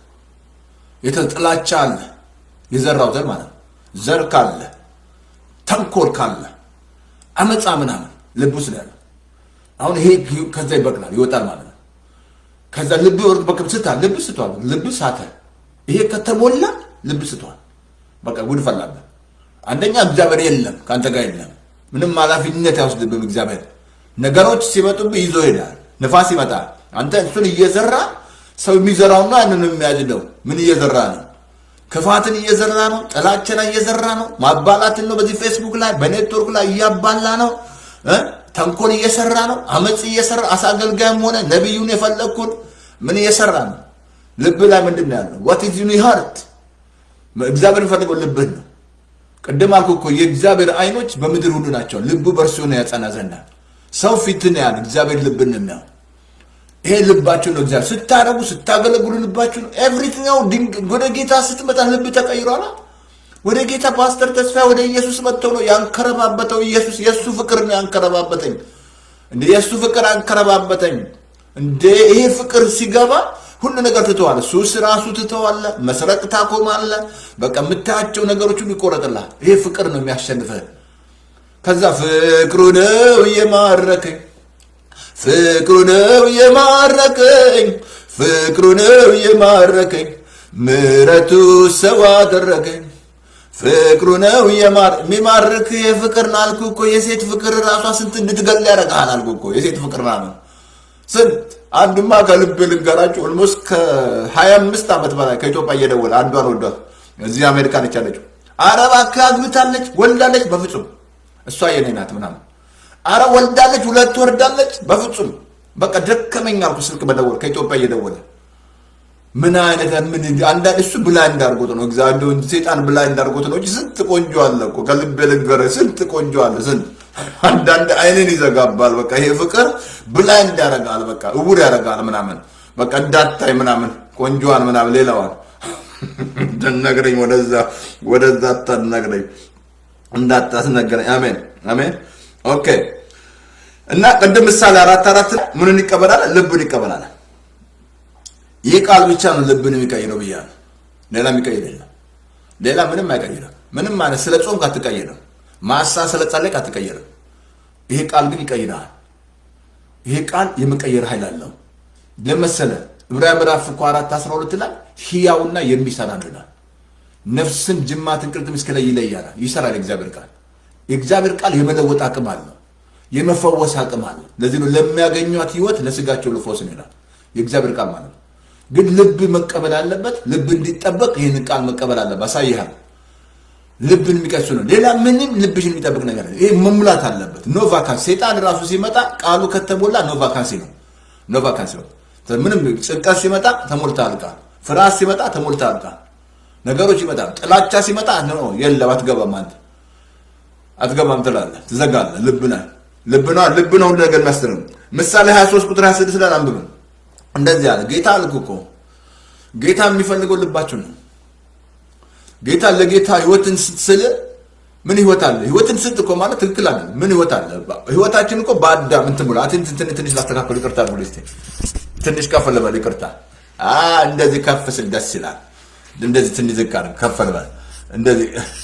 የተጥላቻ አለ የዘራው ዘር ማለት ዘር ካለ ተንኮል ካለ አመጻ ምናምን ልብ ውስጥ ያለው አሁን ይሄ ከዛ ይበቅላል ይወጣል ማለት ነው ከዛ ልብ ወርድ በከብስታ ልብ ስቷል ልብ ሳተ ይሄ ከተሞላ ልብ ስቷል በቃ ጉድ ፈላበት አንደኛ እግዚአብሔር የለም ካንተ ጋር የለም ምንም ኃላፊነት ያወስድብህ እግዚአብሔር ነገሮች ሲመጡብህ ይዞ ይሄዳል ንፋስ ይመጣል አንተ እሱን እየዘራ ሰው የሚዘራውና ያንን የሚያድነው ምን እየዘራ ነው ክፋትን እየዘራ ነው ጥላቻን እየዘራ ነው ማባላትን ነው በዚህ ፌስቡክ ላይ በኔትወርክ ላይ ያባላ ነው እ ተንኮል እየሰራ ነው አመጽ እየሰራ አሳገልጋይም ሆነ ነብዩን የፈለኩት ምን እየሰራ ነው ልብ ላይ ምንድነው ያለው what is in your heart እግዚአብሔር ፈልጎ ልብህ ነው ቀደም አልኩ እኮ የእግዚአብሔር አይኖች በምድር ሁሉ ናቸው ልቡ በርሱ ነው ያጸና ዘንድ ሰው ፊትን ያን እግዚአብሔር ልብን ነው ይሄ ልባችሁ ነው እግዚአብሔር ስታረጉ ስታገለግሉ ልባችሁ ነው ኤቭሪቲንግ ነው ወደ ጌታ ስትመጣ ልብ ተቀይሯል ወደ ጌታ ፓስተር ተስፋ ወደ ኢየሱስ መጥቶ ነው ያንከረባበተው ኢየሱስ የሱ ፍቅር ነው ያንከረባበተኝ እንደ የሱ ፍቅር አንከረባበተኝ እንደ ይሄ ፍቅር ሲገባ ሁሉ ነገር ትተዋል ሱስ ራሱ ትተዋል መስረቅ ታቆማለ በቃ ምታቸው ነገሮች ሁሉ ይቆረጥልሃል ይሄ ፍቅር ነው የሚያሸንፈው ከዛ ፍቅሩ ነው የማረከኝ ፍቅሩ ነው የማረከኝ ፍቅሩ ነው የማረከኝ ምሕረቱ ሰው አደረገኝ ፍቅሩ ነው የማር የሚማርክ የፍቅር ናልኩ እኮ የሴት ፍቅር ራሷ ስንት እንድትገል ያረጋል አልኩ እኮ የሴት ፍቅር ነው ስንት አንዱማ ከልብ ልንገራችሁ ኦልሞስት ከ25 አመት በላይ ከኢትዮጵያ እየደወለ አንዷን ወዷት እዚህ አሜሪካ ነች ያለችው አረባ ካግብታለች ወልዳለች በፍጹም እሷ የኔ ናት ምናምን አረ ወልዳለች ሁለት ወርዳለች በፍጹም በቃ ደከመኝ አልኩ ስልክ በደወል ከኢትዮጵያ እየደወለ ምን አይነት ምን አንዳንድ እሱ ብላይንድ አድርጎት ነው እግዚአብሔር ሰይጣን ብላይንድ አድርጎት ነው ስንት ቆንጆ አለ እኮ ከልብ ልንገር ስንት ቆንጆ አለ ስንት አንዳንድ አይነን ይዘጋባል በቃ ይሄ ፍቅር ብላይንድ ያረጋል በቃ እውር ያረጋል ምናምን በቃ እንዳታይ ምናምን ቆንጆዋን ምናምን ሌላዋን ደነግረኝ ወደዛ ወደዛ ተነግረኝ እንዳታስነግረኝ አሜን አሜን ኦኬ እና ቀደም ምሳሌ አራት አራት ምንን ይቀበላል ልብን ይቀበላል ይሄ ቃል ብቻ ነው ልብን የሚቀይረው ብያለሁ ሌላ የሚቀይር የለም ሌላ ምንም አይቀይርም ምንም ማለት ስለ ጾም ካትቀይረው ማሳ ስለ ጸለይ ካትቀይረው ይሄ ቃል ግን ይቀይራል ይሄ ቃል የመቀየር ኃይል አለው ለምሳሌ ዕብራውያን ምዕራፍ አራት አስራ ሁለት ላይ ሕያውና የሚሰራ ነው ነፍስን ጅማትን ቅርጥም እስከላይ ይለያል ይሰራል እግዚአብሔር ቃል የእግዚአብሔር ቃል የመለወጥ አቅም አለው የመፈወስ አቅም አለው ለዚህ ነው ለሚያገኙት ህይወት ለስጋቸው ለፈውስ ነው ይላል የእግዚአብሔር ቃል ማለት ግን ልብ መቀበል አለበት ልብ እንዲጠበቅ ይሄን ቃል መቀበል አለበት አሳይሃል ልብን የሚቀሱ ነው ሌላ ምንም ልብሽን የሚጠብቅ ነገር ይሄ መሙላት አለበት ኖ ቫካንሲ ሰይጣን ራሱ ሲመጣ ቃሉ ከተሞላ ኖ ቫካንሲ ነው ኖ ቫካንሲ ነው ምንም ጭንቀት ሲመጣ ተሞልቷል ቃል ፍራስ ሲመጣ ተሞልቷል ቃል ነገሮች ይመጣ ጥላቻ ሲመጣ ነው የለም አትገባም አንተ አትገባም ትላለህ ትዘጋለህ ልብና ልብና ልብና ሁሉ ነገር ማስተረም ምሳሌ ሃያ ሶስት ቁጥር ሃያ ስድስት ላይ አንብበን እንደዚህ አለ ጌታ አልኩኮ ጌታ የሚፈልገው ልባችሁ ነው ጌታ ለጌታ ህይወትን ስትስል ምን ህይወት አለ ህይወትን ስትቆ ማለት ትክክል አይደል ምን ህይወት አለ ህይወታችን እኮ ባዳም እንትን ብሎ አትን እንትን ትንሽ ላስተካክል ይቅርታ ብሎ እስቲ ትንሽ ከፈለ በል ይቅርታ አ እንደዚህ ከፍስል ደስ ይላል እንደዚህ ትንሽ ዝቃር ከፈለ በል እንደዚህ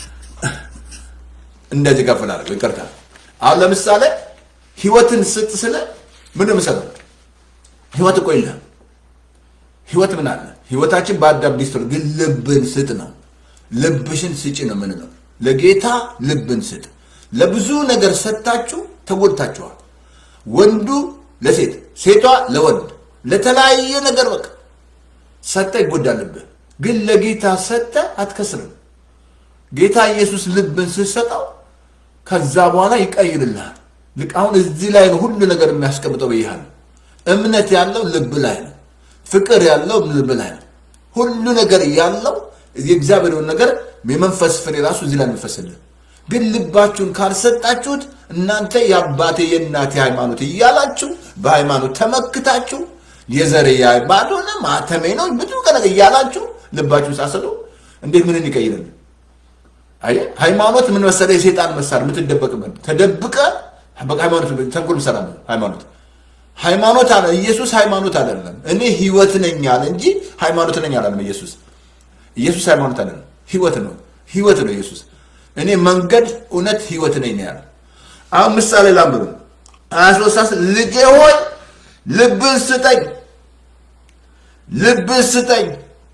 እንደዚህ ከፈለ አለ ይቅርታ አሁን ለምሳሌ ህይወትን ስትስል ምን ነው ህይወት እኮ የለም ህይወት ምን አለ ህይወታችን ባዳም ዲስትር ግን ልብን ስጥ ነው ልብሽን ስጪ ነው ምን ነው ለጌታ ልብን ስጥ ለብዙ ነገር ሰጣችሁ ተወልታችኋል ወንዱ ለሴት ሴቷ ለወንድ ለተለያየ ነገር በቃ ሰጠ ይጎዳልብ ግን ለጌታ ሰጠ አትከስርም ጌታ ኢየሱስ ልብን ሲሰጣው ከዛ በኋላ ይቀይርልሃል ልቃውን እዚህ ላይ ነው ሁሉ ነገር የሚያስቀምጠው በይሃል እምነት ያለው ልብ ላይ ነው ፍቅር ያለው ልብ ላይ ነው ሁሉ ነገር ያለው የእግዚአብሔር ነገር የመንፈስ ፍሬ ራሱ እዚህ ላይ መንፈስልህ ግን ልባችሁን ካልሰጣችሁት እናንተ ያባቴ የናቴ ሃይማኖት ይያላችሁ በሃይማኖት ተመክታችሁ የዘሬ ያባዶና ማተሜ ነው ብዙ ነገር ይያላችሁ ልባችሁን ሳሰሉ እንዴት ምን ይቀይራል አይ ሃይማኖት ምን መሰለ የሰይጣን መሳር ምትደበቅበት ተደብቀ በሃይማኖት ተንኮል ሰራም ሃይማኖት ሃይማኖት አለ ኢየሱስ ሃይማኖት አይደለም እኔ ህይወት ነኝ አለ እንጂ ሃይማኖት ነኝ አላለም ኢየሱስ ኢየሱስ ሃይማኖት አይደለም ህይወት ነው ህይወት ነው ኢየሱስ እኔ መንገድ እውነት ህይወት ነኝ ያለ አሁን ምሳሌ ላምብ አሶሳስ ልጄ ሆይ ልብን ስጠኝ ልብን ስጠኝ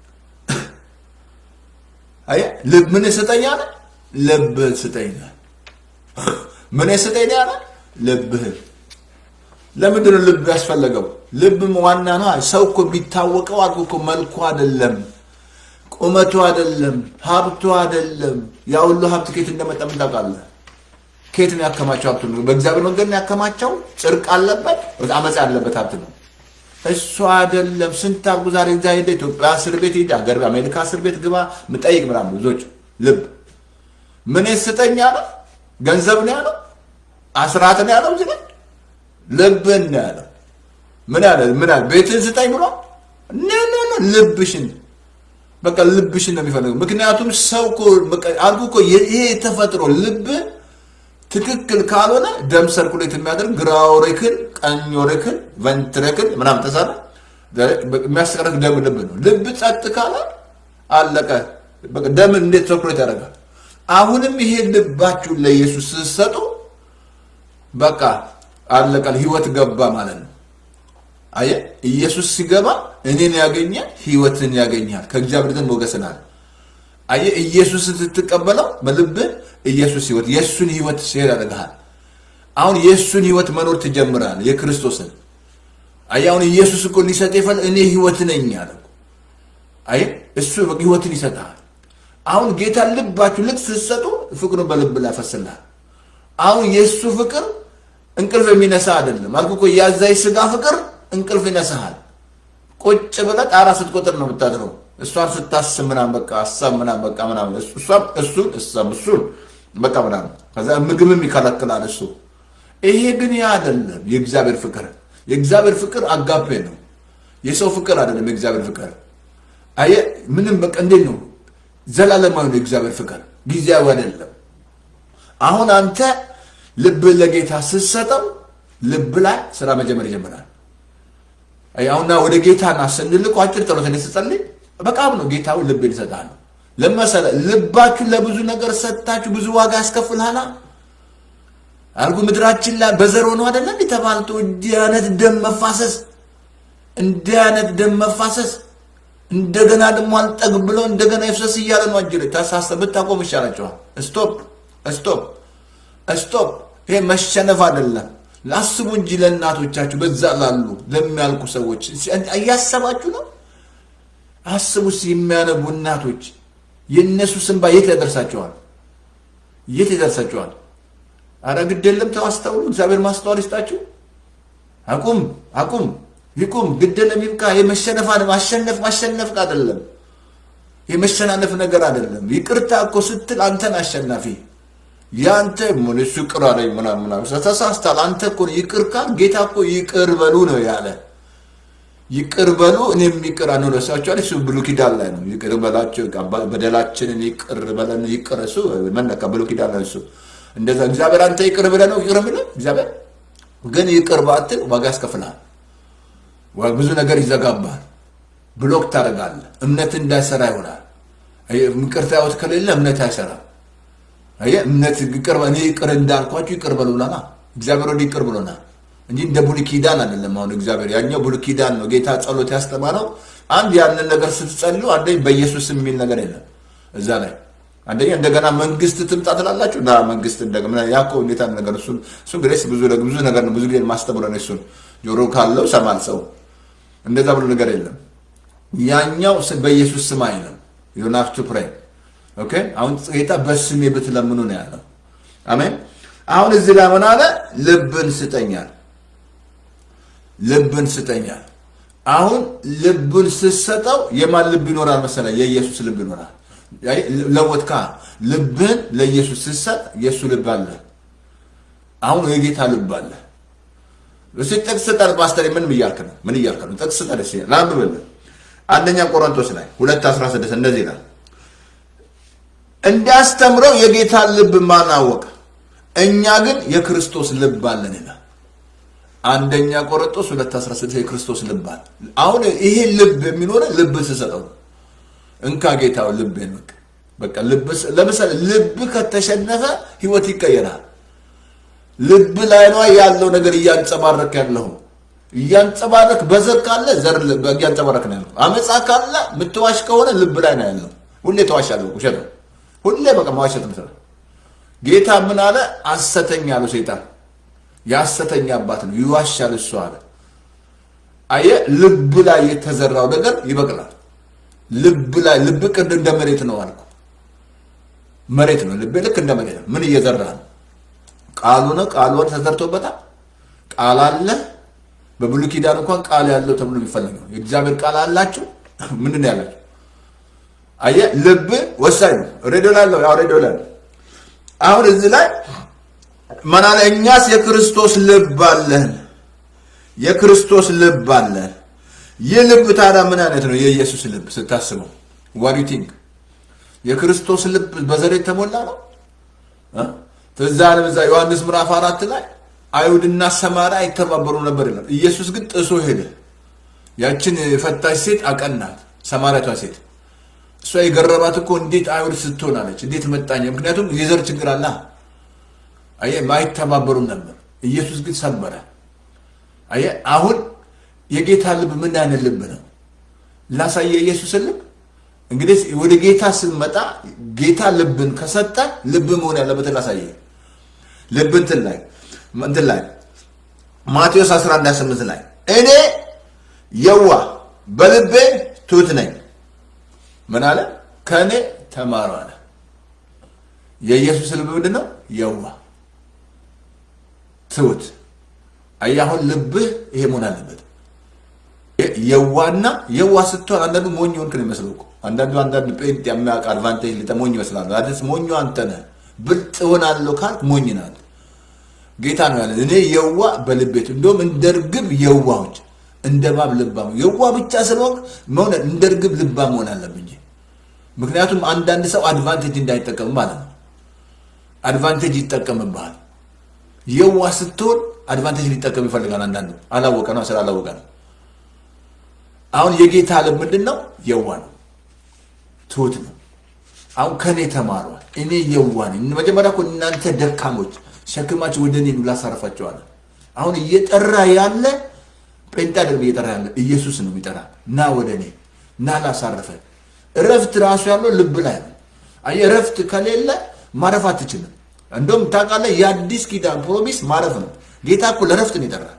አይ ልብ ምን ስጠኝ አለ ልብ ስጠኝ ምን ስጠኝ አለ ልብህ ለምንድን ነው ልብ ያስፈልገው? ልብም ዋና ነው። ሰው እኮ ቢታወቀው አልኩ እኮ መልኩ አይደለም፣ ቁመቱ አይደለም፣ ሀብቱ አይደለም። ያ ሁሉ ሀብት ከየት እንደመጣ ምን ታውቃለህ? ከየት ነው ያከማቸው ሀብቱ? በእግዚአብሔር መንገድ ነው ያከማቸው። ጽድቅ አለበት፣ አመጽ ያለበት ሀብት ነው እሱ አይደለም። ስንት አርጉ ዛሬ እዛ ሄደ ኢትዮጵያ እስር ቤት ሄደ፣ አገር አሜሪካ እስር ቤት ግባ ምጠይቅ ምናምን ብዙዎች ልብ ምን ይስጠኛ ነው? ገንዘብ ነው ያለው? አስራት ነው ያለው? እዚህ ልብን ነው ያለው። ምን ያለ ምን ያለ ቤትን ስጠኝ ብሎ ነ ነ ነ ልብሽን በቃ ልብሽን ነው የሚፈልገው። ምክንያቱም ሰው እኮ አልኩ እኮ ይሄ ተፈጥሮ ልብ ትክክል ካልሆነ ደም ሰርኩሌት የሚያደርግ ግራ ወሬክን ቀኝ ወሬክን ቨንትሬክል ምናምን ተሳለ የሚያስቀረክ ደም ልብ ነው። ልብ ጸጥ ካለ አለቀ። በቃ ደም እንዴት ሰርኩሌት ያደርጋል? አሁንም ይሄ ልባችሁ ለኢየሱስ ሲሰጡ በቃ አለቀ፣ ህይወት ገባ ማለት ነው። አየ ኢየሱስ ሲገባ እኔን ያገኘ ህይወትን ያገኛል፣ ከእግዚአብሔር ዘንድ ሞገስን አለ። አየ ኢየሱስ ስትቀበለው በልብ ኢየሱስ ህይወት የሱን ህይወት ሼር ያደርጋል። አሁን የሱን ህይወት መኖር ትጀምራለህ፣ የክርስቶስን። አየ አሁን ኢየሱስ እኮ ሊሰጥ ይፈል እኔ ህይወት ነኝ አለ። አየ እሱ ህይወትን ይሰጣል። አሁን ጌታ ልባችሁ ልክ ስትሰጡ ፍቅሩን በልብ ላይ ያፈስላል። አሁን የሱ ፍቅር እንቅልፍ የሚነሳ አይደለም አልኩ እኮ። ያዛይ ስጋ ፍቅር እንቅልፍ ይነሳል። ቁጭ ብለህ ጣራ ስትቆጥር ነው የምታድረው። እሷን ስታስብ ምናምን በቃ ሐሳብ ምናምን በቃ ምናምን እሷም እሱን እሷም እሱን በቃ ምናምን ከዛ ምግብም ይከለክላል እሱ። ይሄ ግን ያ አይደለም የእግዚአብሔር ፍቅር። የእግዚአብሔር ፍቅር አጋፔ ነው፣ የሰው ፍቅር አይደለም የእግዚአብሔር ፍቅር። አየ ምንም በቃ እንዴት ነው ዘላለማዊ ነው የእግዚአብሔር ፍቅር፣ ጊዜያዊ አይደለም። አሁን አንተ ልብ ለጌታ ስትሰጠው ልብ ላይ ስራ መጀመር ይጀምራል። አይ አሁንና ወደ ጌታና ስንልቅ አጭር ጸሎት ነው ስትጸልይ በቃም ነው ጌታው ልብ ይሰጣል። ለምሳሌ ልባችሁ ለብዙ ነገር ሰጣችሁ ብዙ ዋጋ ያስከፍላል አልኩ። ምድራችን ላይ በዘር ሆኖ አይደለም የተባልቶ እንዲህ አይነት ደም መፋሰስ እንዲህ አይነት ደም መፋሰስ እንደገና ደግሞ አልጠግ ብሎ እንደገና ይፍሰስ እያለ ነው አጅሬ ታሳሰብ ብታቆም ይሻላችኋል። ስቶፕ ስቶፕ ስቶፕ። ይሄ መሸነፍ አይደለም። ላስቡ እንጂ ለእናቶቻችሁ በዛ ላሉ ለሚያልቁ ሰዎች እያሰባችሁ ነው። አስቡስ የሚያነቡ እናቶች የነሱ ስንባ የት ያደርሳቸዋል? የት ያደርሳቸዋል? አረ ግድ የለም ተዋስተውሉ። እግዚአብሔር ማስተዋል ይስጣችሁ። አቁም አቁም ይቁም። ግድ የለም ይብቃ። የመሸነፍ አይደለም ማሸነፍ ማሸነፍ አይደለም። የመሸናነፍ ነገር አይደለም። ይቅርታ እኮ ስትል አንተን አሸናፊ ያንተ ምን እሱ ቅር አለኝ ምናምን ምናምን ተሳስታል። አንተ እኮ ይቅር ካል ጌታ እኮ ይቅር በሉ ነው ያለ። ይቅር በሉ እኔም ይቅር አኖረሳቸው እሱ ብሉይ ኪዳን ላይ ነው። ይቅር በላቸው በደላችንን ይቅር በለን ይቅር እሱ መነካ ብሉይ ኪዳን ላይ እሱ እንደዛ እግዚአብሔር አንተ ይቅር ብለህ ነው ይቅር ብለህ እግዚአብሔር ግን ይቅር ባትል ዋጋ ያስከፍላል። ብዙ ነገር ይዘጋባል፣ ብሎክ ታደርጋለህ፣ እምነት እንዳይሰራ ይሆናል። ይቅርታ ያወት ከሌለ እምነት አይሰራም። አየ እምነት ይቅር በኔ ይቅር እንዳልኳችሁ ይቅር በሉላና እግዚአብሔር ወዲ ይቅር ብሎና እንጂ እንደ ብሉይ ኪዳን አይደለም። አሁን እግዚአብሔር ያኛው ብሉይ ኪዳን ነው ጌታ ጸሎት ያስተማረው። አንድ ያንን ነገር ስትጸልዩ አንደኛ በኢየሱስ የሚል ነገር የለም እዛ ላይ። አንደኛ እንደገና መንግስት ትምጣ ትላላችሁ ና መንግስት እንደገና ያቆ እንዴታ ነገር እሱ እሱ ግሬስ ብዙ ብዙ ነገር ነው ብዙ ጊዜ ማስተምረው ነው። እሱ ጆሮ ካለው ሰማል ሰው እንደዛ ብሎ ነገር የለም። ያኛው በኢየሱስ ስም አይደለም። you don't have to pray. ኦኬ አሁን ጌታ በስሜ ብትለምኑ ነው ያለው። አሜን። አሁን እዚህ ላይ ምን አለ? ልብን ስጠኛል፣ ልብን ስጠኛል። አሁን ልብን ስትሰጠው የማን ልብ ይኖራል መሰለህ? የኢየሱስ ልብ ይኖራል። ለወጥካ ልብን ለኢየሱስ ስትሰጥ የሱ ልብ አለ። አሁን የጌታ ልብ አለ። ለሰጠቅስ ተጣል ፓስተር ምን ይያልከ ነው? ምን ይያልከ ነው? ጠቅስ ተደስ ይላል። ላንብብል አንደኛ ቆሮንቶስ ላይ ሁለት አስራ ስድስት እንደዚህ ይላል። እንዳስተምረው የጌታ ልብ ማን አወቀ? እኛ ግን የክርስቶስ ልብ አለን ይላል። አንደኛ ቆሮንቶስ ሁለት አስራ ስድስት የክርስቶስ ልብ አለ። አሁን ይሄ ልብ የሚኖር ልብ ሲሰጠው እንካ ጌታው ልብን በቃ በቃ ልብ ለምሳሌ ልብ ከተሸነፈ ህይወት ይቀየራል። ልብ ላይ ነው ያለው ነገር እያንጸባረከ ያለው እያንጸባረክ በዘር ካለ ዘር እያንጸባረክ ነው ያለው። አመጻ ካለ ምትዋሽ ከሆነ ልብ ላይ ነው ያለው። ሁሌ ተዋሻለሁ ውሸት ነው ሁሌ በቃ ማዋሸት ነው። ጌታ ምን አለ? አሰተኛ ነው ሰይጣን ያሰተኛ አባት ነው ይዋሻል እሱ አለ አየ ልብ ላይ የተዘራው ነገር ይበቅላል ልብ ላይ ልብ ቅድ እንደ መሬት ነው አልኩ መሬት ነው ልብ ልክ እንደ መሬት ነው ምን እየዘራ ነው ቃሉ ነው ቃሉ ተዘርቶበታል ቃል አለ በብሉይ ኪዳን እንኳን ቃል ያለው ተብሎ ይፈልጋል የእግዚአብሔር ቃል አላችሁ ምንድን ያላችሁ አየ ልብ ወሳኝ ነው ሬዲዮ ላይ ነው ያው ሬዲዮ ላይ አሁን እዚህ ላይ ማናለ እኛስ የክርስቶስ ልብ አለን የክርስቶስ ልብ አለን የልብ ታዲያ ምን አይነት ነው የኢየሱስ ልብ ስታስበው what do you think የክርስቶስ ልብ በዘር የተሞላ ነው እ ተዛለ በዛ ዮሐንስ ምዕራፍ አራት ላይ አይሁድና ሰማራ አይተባበሩ ነበር ይላል ኢየሱስ ግን ጥሶ ሄደ ያችን ፈታሽ ሴት አቀናት ሰማራቷ ሴት እሷ የገረባት እኮ እንዴት አይሁድ ስትሆናለች እንዴት መጣኝ ምክንያቱም የዘር ችግር አለ አየ ማይተባበሩ ነበር ኢየሱስ ግን ሰበረ አየ አሁን የጌታ ልብ ምን አይነት ልብ ነው ላሳየ ኢየሱስ ልብ እንግዲህ ወደ ጌታ ስንመጣ ጌታ ልብን ከሰጠ ልብ መሆን ያለበት ላሳየ ልብን ትላይ እንትን ላይ ማቴዎስ አስራ አንድ ስምንት ላይ እኔ የዋ በልቤ ትሁት ነኝ ምን አለ ከኔ ተማሩ አለ የኢየሱስ ልብ ምንድነው የዋ ትሁት አያሁን ልብ ይሄ መሆን አለበት የዋና የዋ ስትሆን አንዳንዱ ሞኝ ሆንክ ነው የሚመስለው እኮ አንዳንዱ አንዳንዱ ጴንጤ የሚያውቅ አድቫንቴጅ ሊተሞኝ ይመስላል አዲስ ሞኙ አንተ ነህ ብልጥ ሆናለሁ ካልክ ሞኝ ነህ ጌታ ነው ያለ እኔ የዋ በልቤት እንደውም እንደርግብ የዋዎች እንደባብ ልባም የዋ ብቻ ስለሆነ መሆን እንደርግብ ልባም መሆን አለብኝ ምክንያቱም አንዳንድ ሰው አድቫንቴጅ እንዳይጠቀም ማለት ነው አድቫንቴጅ ይጠቀምባል የዋ ስትሆን አድቫንቴጅ ሊጠቀም ይፈልጋል አንዳንዱ አላወቀ ነው ስላላወቀ ነው አሁን የጌታ ልብ ምንድነው የዋ ነው ትሁት ነው አሁን ከኔ ተማሩ እኔ የዋ ነኝ መጀመሪያ እኮ እናንተ ደካሞች ሸክማችሁ ወደኔ ነው ላሳርፋችኋል አሁን እየጠራ ያለ ጴንጤ አይደለም እየጠራ ያለ ኢየሱስ ነው የሚጠራ ና ወደኔ ና ላሳርፈ ረፍት ራሱ ያለው ልብ ላይ ነው አይ ረፍት ከሌለ ማረፍ አትችልም እንደውም ታውቃለህ የአዲስ ኪዳን ፕሮሚስ ማረፍ ነው ጌታ እኮ ለረፍት ነው ይጠራ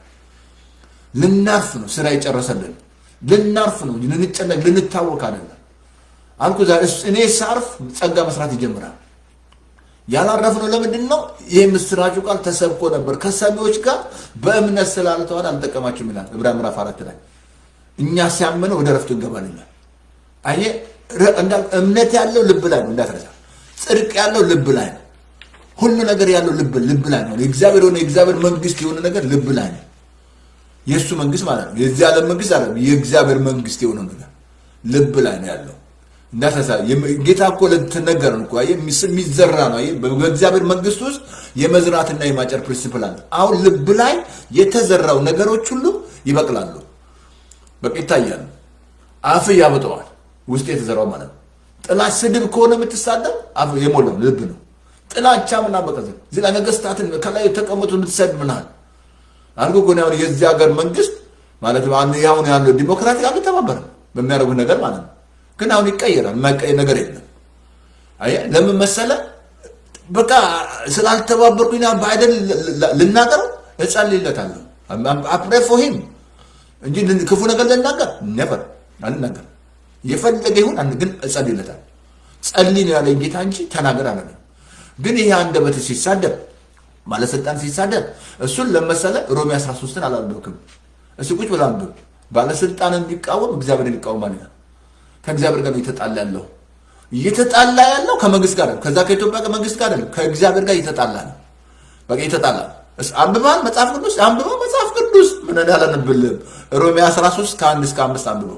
ልናርፍ ነው ስራ ይጨረሰልን ልናርፍ ነው ልንጨነቅ ልንታወቅ አይደለም አልኩ ዛሬ እኔ ሳርፍ ጸጋ መስራት ይጀምራል ያላረፍነው ለምንድን ነው ይሄ ምስራቹ ቃል ተሰብኮ ነበር ከሰሚዎች ጋር በእምነት ስላልተዋል አልተቀማችም ይላል ዕብራውያን ምዕራፍ አራት ላይ እኛ ሲያመነው ወደ ረፍቱ እንገባለን አየ እንደ እምነት ያለው ልብ ላይ ነው እንዳትረሳ ጽድቅ ያለው ልብ ላይ ነው ሁሉ ነገር ያለው ልብ ልብ ላይ ነው የእግዚአብሔር ሆነ የእግዚአብሔር መንግስት የሆነ ነገር ልብ ላይ ነው የሱ መንግስት ማለት ነው የዚህ ዓለም መንግስት አይደለም የእግዚአብሔር መንግስት የሆነ ነገር ልብ ላይ ነው ያለው እንዳትረሳ ጌታ እኮ ለተነገረን እኮ አይ የሚዘራ ነው አይ በእግዚአብሔር መንግስት ውስጥ የመዝራትና የማጨር ፕሪንሲፕል አለ አሁን ልብ ላይ የተዘራው ነገሮች ሁሉ ይበቅላሉ በቃ ይታያል አፍ ያበጠዋል ውስጥ የተዘራው ማለት ነው ጥላቻ ስድብ ከሆነ የምትሳደብ አፍ የሞላው ልብ ነው ጥላቻ ምናምን በቃ ዝላ ነገስታትን ከላይ ተቀመጡ የምትሰድብናል አልኩ እኮ ነው የዚህ ሀገር መንግስት ማለት ነው አሁን ያው ያለው ዲሞክራቲክ አለ ተባበረ በሚያደርጉት ነገር ማለት ነው ግን አሁን ይቀየራል ማይቀየር ነገር የለም አይ ለምን መሰለ በቃ ስላልተባበርኩና ባይደን ልናገር እጸልይለታለሁ I pray for him እንጂ ክፉ ነገር ልናገር never አልናገር የፈለገ ይሁን አንድ ግን እጸልይለታል ጸልይ ነው ያለኝ ጌታ እንጂ ተናገር አላለም ግን ይሄ አንደበት ሲሳደብ ባለስልጣን ሲሳደብ እሱን ለመሰለ ሮሜ አስራ ሶስትን አላልበክም እሱ ቁጭ ብላ አንዱ ባለስልጣንን ቢቃወም እግዚአብሔርን ይቃወማል ከእግዚአብሔር ጋር እየተጣላ ያለው እየተጣላ ያለው ከመንግስት ጋር ከዛ ከኢትዮጵያ ጋር መንግስት ጋር አይደለም ከእግዚአብሔር ጋር እየተጣላ ነው በቃ እየተጣላ እስ አንብባል መጽሐፍ ቅዱስ አንብባል መጽሐፍ ቅዱስ ምን እንዳላነብልህ ሮሜ አስራ ሶስት ከአንድ እስከ አምስት አንብበው